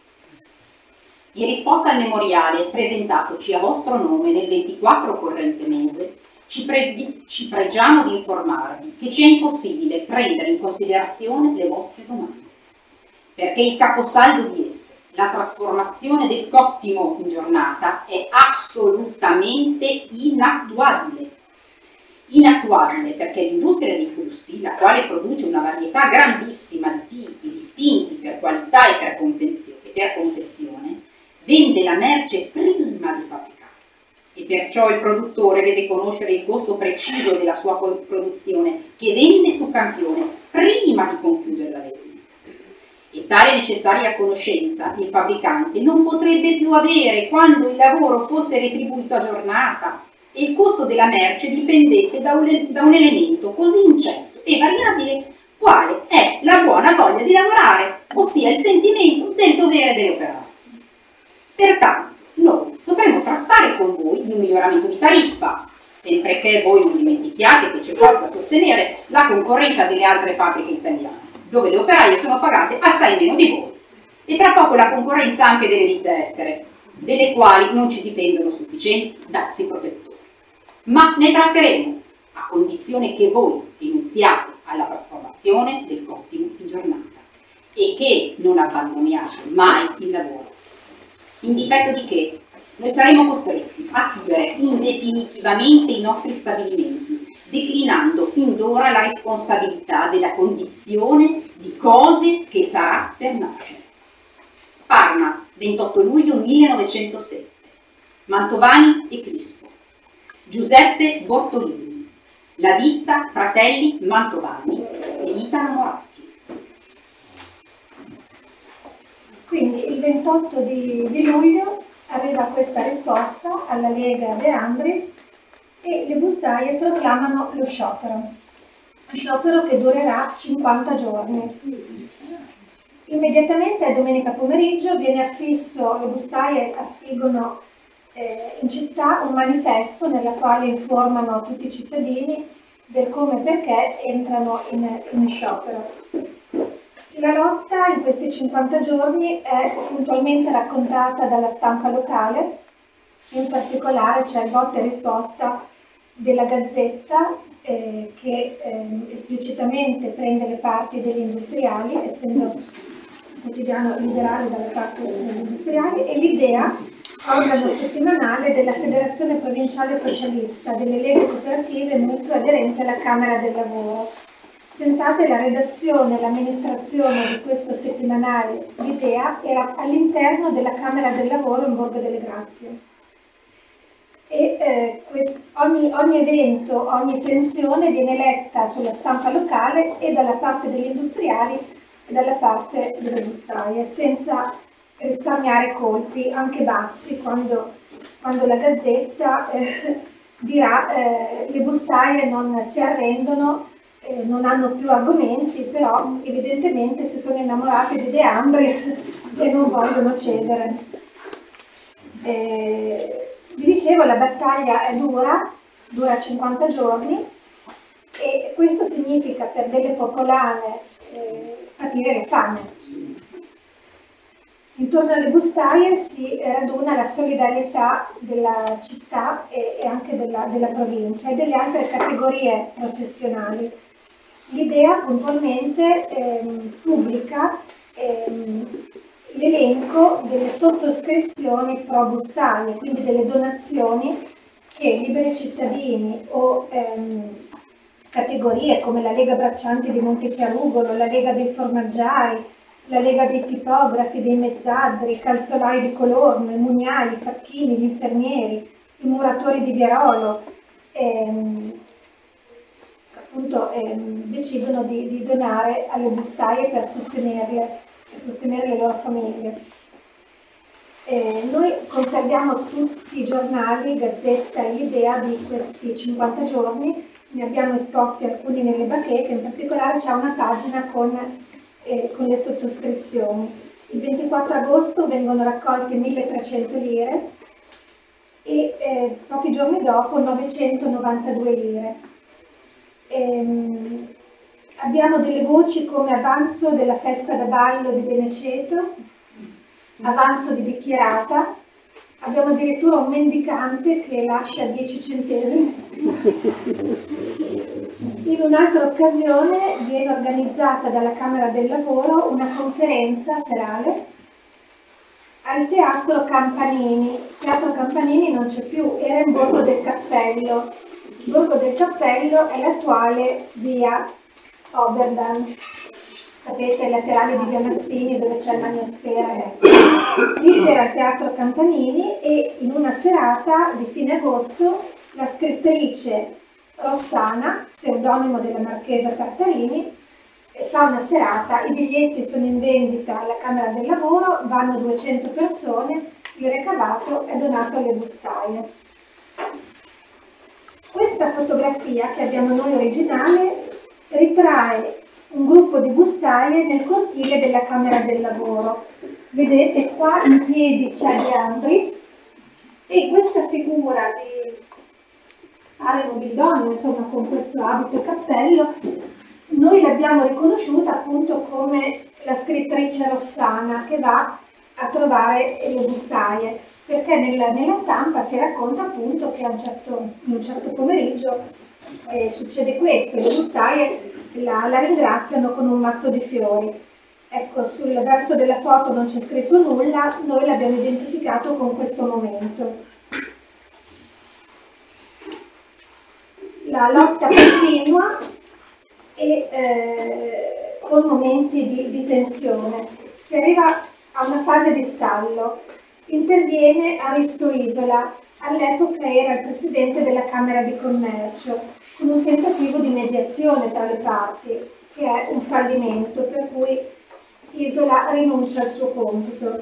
In risposta al memoriale presentatoci a vostro nome nel ventiquattro corrente mese, ci, pre- ci pregiamo di informarvi che ci è impossibile prendere in considerazione le vostre domande, perché il caposaldo di esse, la trasformazione del cottimo in giornata, è assolutamente inattuabile. Inattuabile perché l'industria dei fusti, la quale produce una varietà grandissima di tipi distinti per qualità e per confezione, e per confezione, vende la merce prima di fabbricare e perciò il produttore deve conoscere il costo preciso della sua produzione che vende su campione prima di concludere la vendita. E tale necessaria conoscenza il fabbricante non potrebbe più avere quando il lavoro fosse retribuito a giornata e il costo della merce dipendesse da un, da un elemento così incerto e variabile quale è la buona voglia di lavorare, ossia il sentimento del dovere degli operai. Pertanto, noi potremmo trattare con voi di un miglioramento di tariffa, sempre che voi non dimentichiate che c'è forza a sostenere la concorrenza delle altre fabbriche italiane, dove le operaie sono pagate assai meno di voi, e tra poco la concorrenza anche delle ditte estere, delle quali non ci difendono sufficienti dazi protettori. Ma ne tratteremo, a condizione che voi rinunziate alla trasformazione del cottimo in giornata e che non abbandoniate mai il lavoro. In difetto di che, noi saremo costretti a chiudere indefinitivamente i nostri stabilimenti, declinando fin d'ora la responsabilità della condizione di cose che sarà per nascere. Parma, ventotto luglio millenovecentosette. Mantovani e Crispo. Giuseppe Bortolini. La ditta Fratelli Mantovani e Italo Moravsky. Quindi il ventotto di, di luglio arriva questa risposta alla Lega De Ambris e le bustaie proclamano lo sciopero, lo sciopero che durerà cinquanta giorni. Immediatamente a domenica pomeriggio viene affisso, le bustaie affiggono eh, in città un manifesto nella quale informano tutti i cittadini del come e perché entrano in, in sciopero. La lotta in questi cinquanta giorni è puntualmente raccontata dalla stampa locale, in particolare c'è il botta e risposta della Gazzetta eh, che eh, esplicitamente prende le parti degli industriali, essendo un quotidiano liberale dalla parte degli industriali, e l'Idea, organo settimanale della Federazione Provinciale Socialista delle Leghe Cooperative Mutue aderenti alla Camera del Lavoro. Pensate, la redazione e l'amministrazione di questo settimanale, l'Idea, era all'interno della Camera del Lavoro in Borgo delle Grazie. E eh, quest, ogni, ogni evento, ogni tensione viene letta sulla stampa locale e dalla parte degli industriali e dalla parte delle bustaie, senza risparmiare colpi, anche bassi, quando, quando la Gazzetta eh, dirà eh, le bustaie non si arrendono, eh, non hanno più argomenti, però evidentemente si sono innamorati di De Ambris e non vogliono cedere. Eh, vi dicevo, la battaglia è dura, dura cinquanta giorni e questo significa per delle popolane eh, patire la fame. Intorno alle bustaie si raduna la solidarietà della città e, e anche della, della provincia e delle altre categorie professionali. L'Idea puntualmente ehm, pubblica ehm, l'elenco delle sottoscrizioni pro bustaie, quindi delle donazioni che liberi cittadini o ehm, categorie come la Lega Braccianti di Montechiarugolo, la Lega dei Formaggiai, la Lega dei Tipografi, dei Mezzadri, i calzolai di Colorno, i mugnai, i facchini, gli infermieri, i muratori di Vierolo, ehm, appunto ehm, decidono di, di donare alle bustaie per sostenerle, per sostenere le loro famiglie. Eh, noi conserviamo tutti i giornali, Gazzetta e l'Idea di questi cinquanta giorni, ne abbiamo esposti alcuni nelle bacheche, in particolare c'è una pagina con Eh, con le sottoscrizioni. Il ventiquattro agosto vengono raccolte milletrecento lire e eh, pochi giorni dopo novecentonovantadue lire. Ehm, abbiamo delle voci come avanzo della festa da ballo di Beneceto, avanzo di bicchierata, abbiamo addirittura un mendicante che lascia dieci centesimi. In un'altra occasione viene organizzata dalla Camera del Lavoro una conferenza serale al Teatro Campanini. Il Teatro Campanini non c'è più, era in Borgo del Cappello. Il Borgo del Cappello è l'attuale via Oberdan. Sapete, i laterali di via Mazzini dove c'è il Maniosfera. Lì c'era il Teatro Campanini e in una serata di fine agosto la scrittrice Rossana, pseudonimo della marchesa Tartarini, fa una serata, i biglietti sono in vendita alla Camera del Lavoro, vanno duecento persone, il ricavato è donato alle bustaie. Questa fotografia che abbiamo noi originale ritrae un gruppo di bustaie nel cortile della Camera del Lavoro. Vedete qua in piedi c'è De Ambris e questa figura di Ale Nobildoni, insomma, con questo abito e cappello, noi l'abbiamo riconosciuta appunto come la scrittrice Rossana che va a trovare le bustaie, perché nella, nella stampa si racconta appunto che a un certo, in un certo pomeriggio eh, succede questo, le bustaie la, la ringraziano con un mazzo di fiori. Ecco, sul verso della foto non c'è scritto nulla, noi l'abbiamo identificato con questo momento. la lotta continua e eh, con momenti di, di tensione. Si arriva a una fase di stallo. Interviene Aristo Isola, all'epoca era il presidente della Camera di Commercio, con un tentativo di mediazione tra le parti, che è un fallimento, per cui Isola rinuncia al suo compito.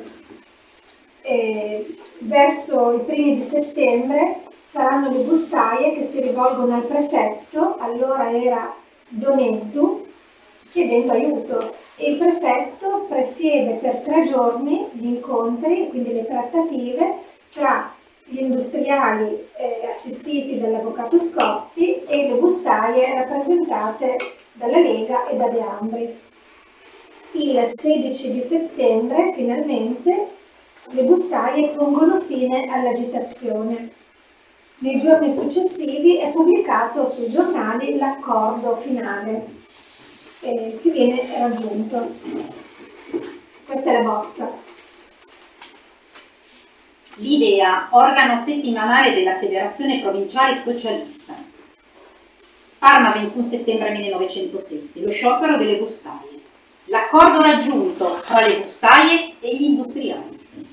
E verso i primi di settembre saranno le bustaie che si rivolgono al prefetto, allora era Doneddu, chiedendo aiuto, e il prefetto presiede per tre giorni gli incontri, quindi le trattative tra gli industriali eh, assistiti dall'avvocato Scotti e le bustaie rappresentate dalla Lega e da De Ambris. Il sedici di settembre finalmente le bustaie pongono fine all'agitazione. Nei giorni successivi è pubblicato sui giornali l'accordo finale eh, che viene raggiunto. Questa è la bozza. L'Idea, organo settimanale della Federazione Provinciale Socialista. Parma, ventuno settembre millenovecentosette, lo sciopero delle bustaie. L'accordo raggiunto tra le bustaie e gli industriali.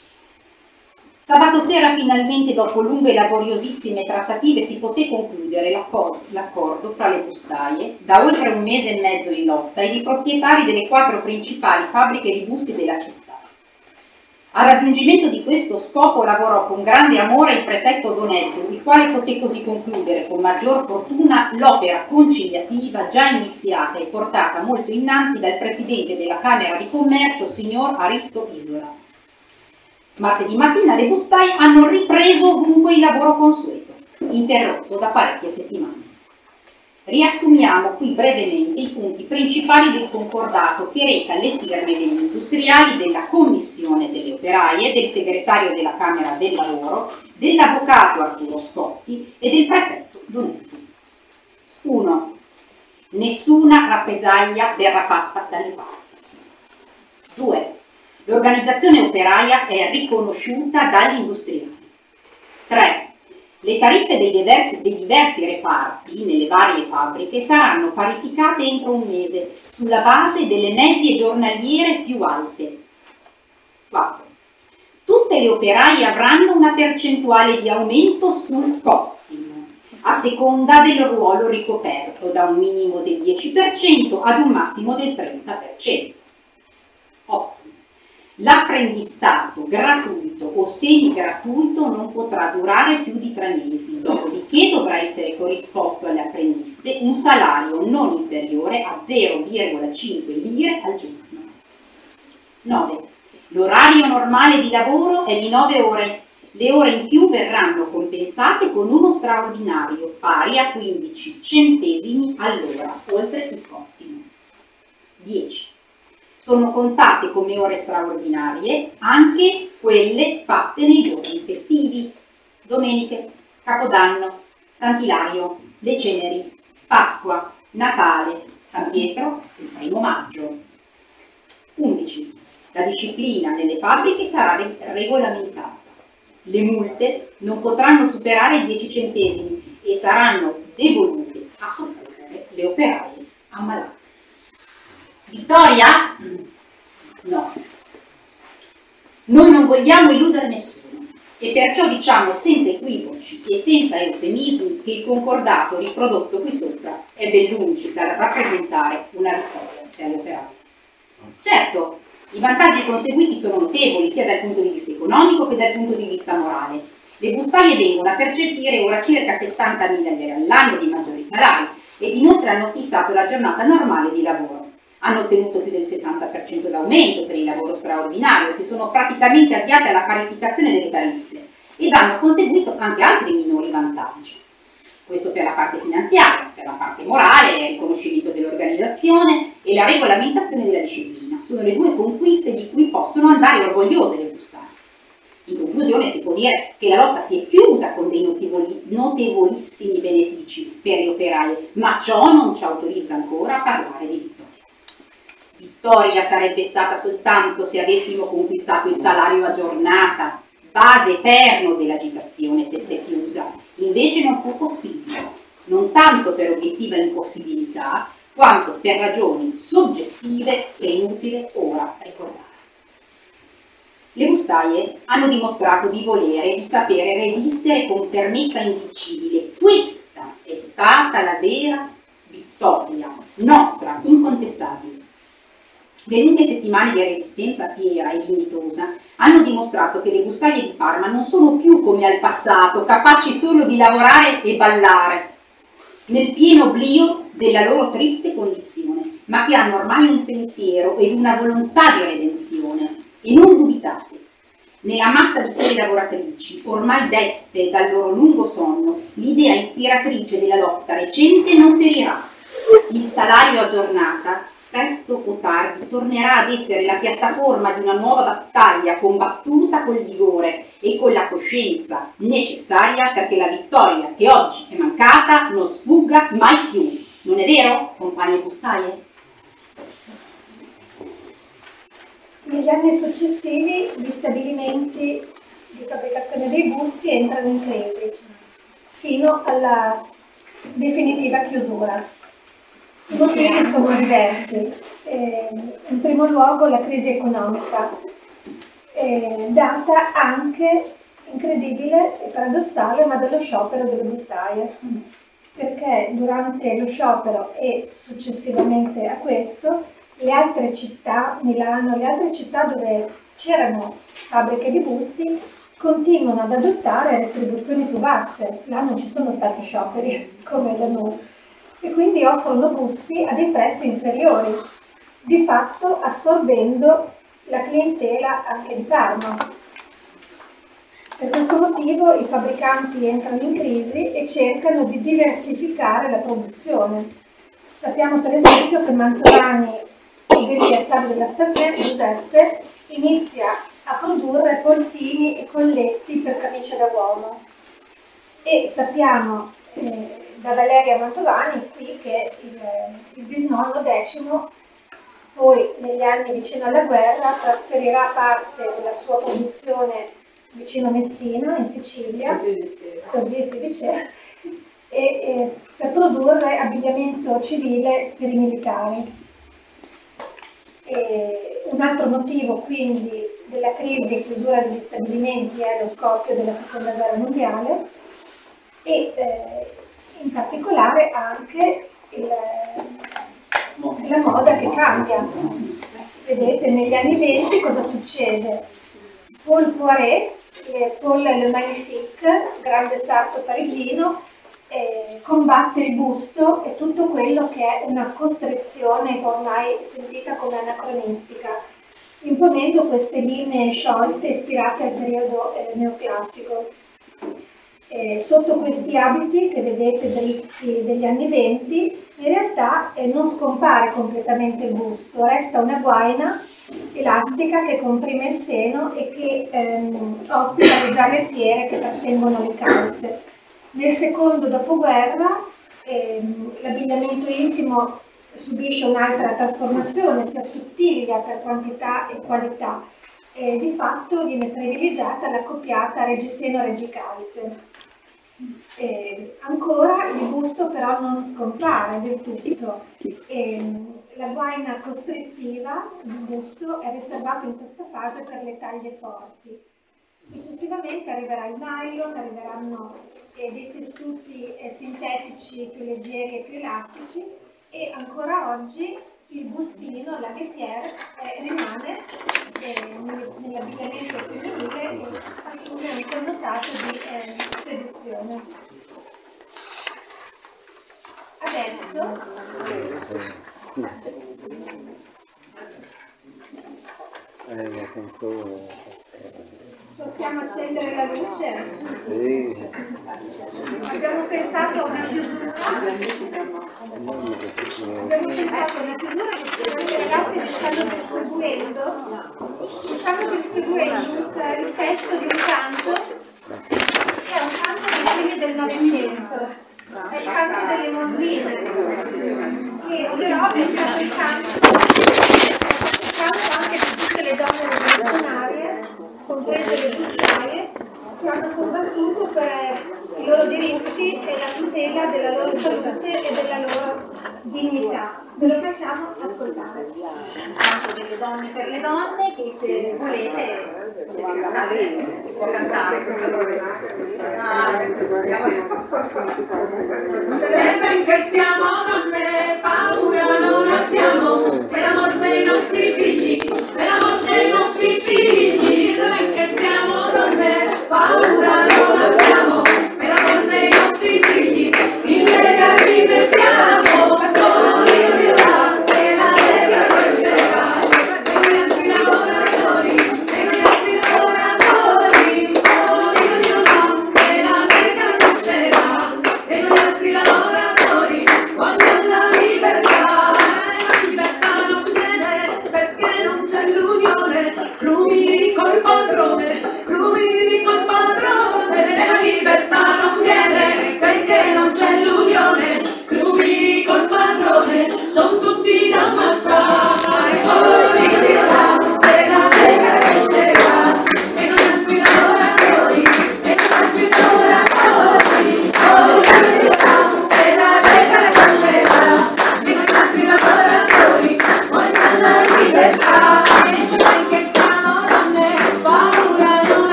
Sabato sera finalmente, dopo lunghe e laboriosissime trattative, si poté concludere l'accordo fra le bustaie, da oltre un mese e mezzo in lotta, e i proprietari delle quattro principali fabbriche di busti della città. Al raggiungimento di questo scopo lavorò con grande amore il prefetto Doneddu, il quale poté così concludere con maggior fortuna l'opera conciliativa già iniziata e portata molto innanzi dal presidente della Camera di Commercio, signor Aristo Isola. Martedì mattina le bustaie hanno ripreso ovunque il lavoro consueto, interrotto da parecchie settimane. Riassumiamo qui brevemente i punti principali del concordato che reca le firme degli industriali, della commissione delle operaie, del segretario della Camera del Lavoro, dell'avvocato Arturo Scotti e del prefetto Doneddu. uno. Nessuna rappresaglia verrà fatta dalle parti. due. L'organizzazione operaia è riconosciuta dagli industriali. tre. Le tariffe dei diversi, dei diversi reparti nelle varie fabbriche saranno parificate entro un mese sulla base delle medie giornaliere più alte. quattro. Tutte le operaie avranno una percentuale di aumento sul cottimo, a seconda del ruolo ricoperto, da un minimo del dieci per cento ad un massimo del trenta per cento. otto. L'apprendistato gratuito o semi-gratuito non potrà durare più di tre mesi, dopodiché dovrà essere corrisposto alle apprendiste un salario non inferiore a zero virgola cinque lire al giorno. nove. L'orario normale di lavoro è di nove ore. Le ore in più verranno compensate con uno straordinario pari a quindici centesimi all'ora, oltre il cottimo. dieci. Sono contate come ore straordinarie anche quelle fatte nei giorni festivi, domeniche, Capodanno, Sant'Ilario, le Ceneri, Pasqua, Natale, San Pietro, il primo maggio. undici. La disciplina nelle fabbriche sarà regolamentata. Le multe non potranno superare i dieci centesimi e saranno devolute a soccorrere le operaie ammalate. Vittoria? No. Noi non vogliamo illudere nessuno e perciò diciamo senza equivoci e senza eufemismi che il concordato riprodotto qui sopra è ben lungi dal rappresentare una vittoria per gli operai. Certo, i vantaggi conseguiti sono notevoli sia dal punto di vista economico che dal punto di vista morale. Le bustaie vengono a percepire ora circa settantamila lire all'anno di maggiori salari ed inoltre hanno fissato la giornata normale di lavoro. Hanno ottenuto più del sessanta per cento d'aumento per il lavoro straordinario, si sono praticamente avviate alla parificazione delle tariffe ed hanno conseguito anche altri minori vantaggi. Questo per la parte finanziaria, per la parte morale, il riconoscimento dell'organizzazione e la regolamentazione della disciplina. Sono le due conquiste di cui possono andare orgogliose le bustaie. In conclusione si può dire che la lotta si è chiusa con dei notevoli, notevolissimi benefici per gli operai, ma ciò non ci autorizza ancora a parlare di vittoria. Vittoria sarebbe stata soltanto se avessimo conquistato il salario a giornata, base perno dell'agitazione testé chiusa. Invece non fu possibile. non tanto per obiettiva impossibilità, quanto per ragioni soggettive che è inutile ora ricordare. Le bustaie hanno dimostrato di volere e di sapere resistere con fermezza invincibile. Questa è stata la vera vittoria nostra, incontestabile. Le lunghe settimane di resistenza fiera e dignitosa hanno dimostrato che le bustaie di Parma non sono più come al passato, capaci solo di lavorare e ballare, nel pieno oblio della loro triste condizione, ma che hanno ormai un pensiero ed una volontà di redenzione. E non dubitate, nella massa di quelle lavoratrici, ormai deste dal loro lungo sonno, l'idea ispiratrice della lotta recente non perirà. Il salario a giornata, presto o tardi, tornerà ad essere la piattaforma di una nuova battaglia combattuta col vigore e con la coscienza necessaria perché la vittoria che oggi è mancata non sfugga mai più. Non è vero, compagne bustaie? Negli anni successivi gli stabilimenti di fabbricazione dei busti entrano in crisi, fino alla definitiva chiusura. I motivi sono diversi. Eh, in primo luogo la crisi economica, eh, data anche, incredibile e paradossale, ma dallo sciopero delle bustaie, perché durante lo sciopero e successivamente a questo le altre città, Milano, le altre città dove c'erano fabbriche di busti, continuano ad adottare retribuzioni più basse. Là non ci sono stati scioperi come da noi, e quindi offrono busti a dei prezzi inferiori, di fatto assorbendo la clientela anche di Parma. Per questo motivo i fabbricanti entrano in crisi e cercano di diversificare la produzione. Sappiamo per esempio che Mantovani, del piazzale della stazione, Giuseppe, inizia a produrre polsini e colletti per camicie da uomo. E sappiamo eh, da Valeria Mantovani qui che il, il bisnonno Decimo poi negli anni vicino alla guerra trasferirà parte della sua produzione vicino Messina, in Sicilia, così si dice, e, e per produrre abbigliamento civile per i militari. E un altro motivo quindi della crisi e chiusura degli stabilimenti è lo scoppio della seconda guerra mondiale e eh, in particolare anche il, la moda che cambia. Vedete, negli anni venti cosa succede? Paul Poiret, Paul Le Magnifique, grande sarto parigino, Eh, combatte il busto e tutto quello che è una costrizione ormai sentita come anacronistica, imponendo queste linee sciolte ispirate al periodo eh, neoclassico. Eh, sotto questi abiti che vedete dritti degli anni venti, in realtà eh, non scompare completamente il busto, resta una guaina elastica che comprime il seno e che ehm, ospita le giarrettiere che trattengono le calze. Nel secondo dopoguerra ehm, l'abbigliamento intimo subisce un'altra trasformazione, si assottiglia per quantità e qualità e di fatto viene privilegiata l'accoppiata reggiseno-reggicalze. Eh, ancora il busto però non scompare del tutto. Eh, la guaina costrittiva del busto è riservata in questa fase per le taglie forti. Successivamente arriverà il nylon, arriveranno eh, dei tessuti eh, sintetici più leggeri e più elastici e ancora oggi il bustino, la guêpière, eh, rimane eh, nell'abbigliamento femminile e assume un connotato di eh, seduzione. Adesso possiamo accendere la luce? Sì. Abbiamo pensato a una chiusura. Abbiamo pensato a una chiusura che i ragazzi ci stanno distribuendo. Ci stanno distribuendo il testo di un canto che è un canto dei primi del Novecento. È il canto delle mondine, che però è stato il canto, il canto anche di tutte le donne rivoluzionarie, comprese le bustaie, che hanno combattuto per i loro diritti figli e la tutela della loro salute e della loro dignità. Ve lo facciamo ascoltare. Canto delle donne per le donne, che se volete potete cantare, si può cantare senza problema. Ah, se ben che siamo donne, paura non abbiamo, per amor dei nostri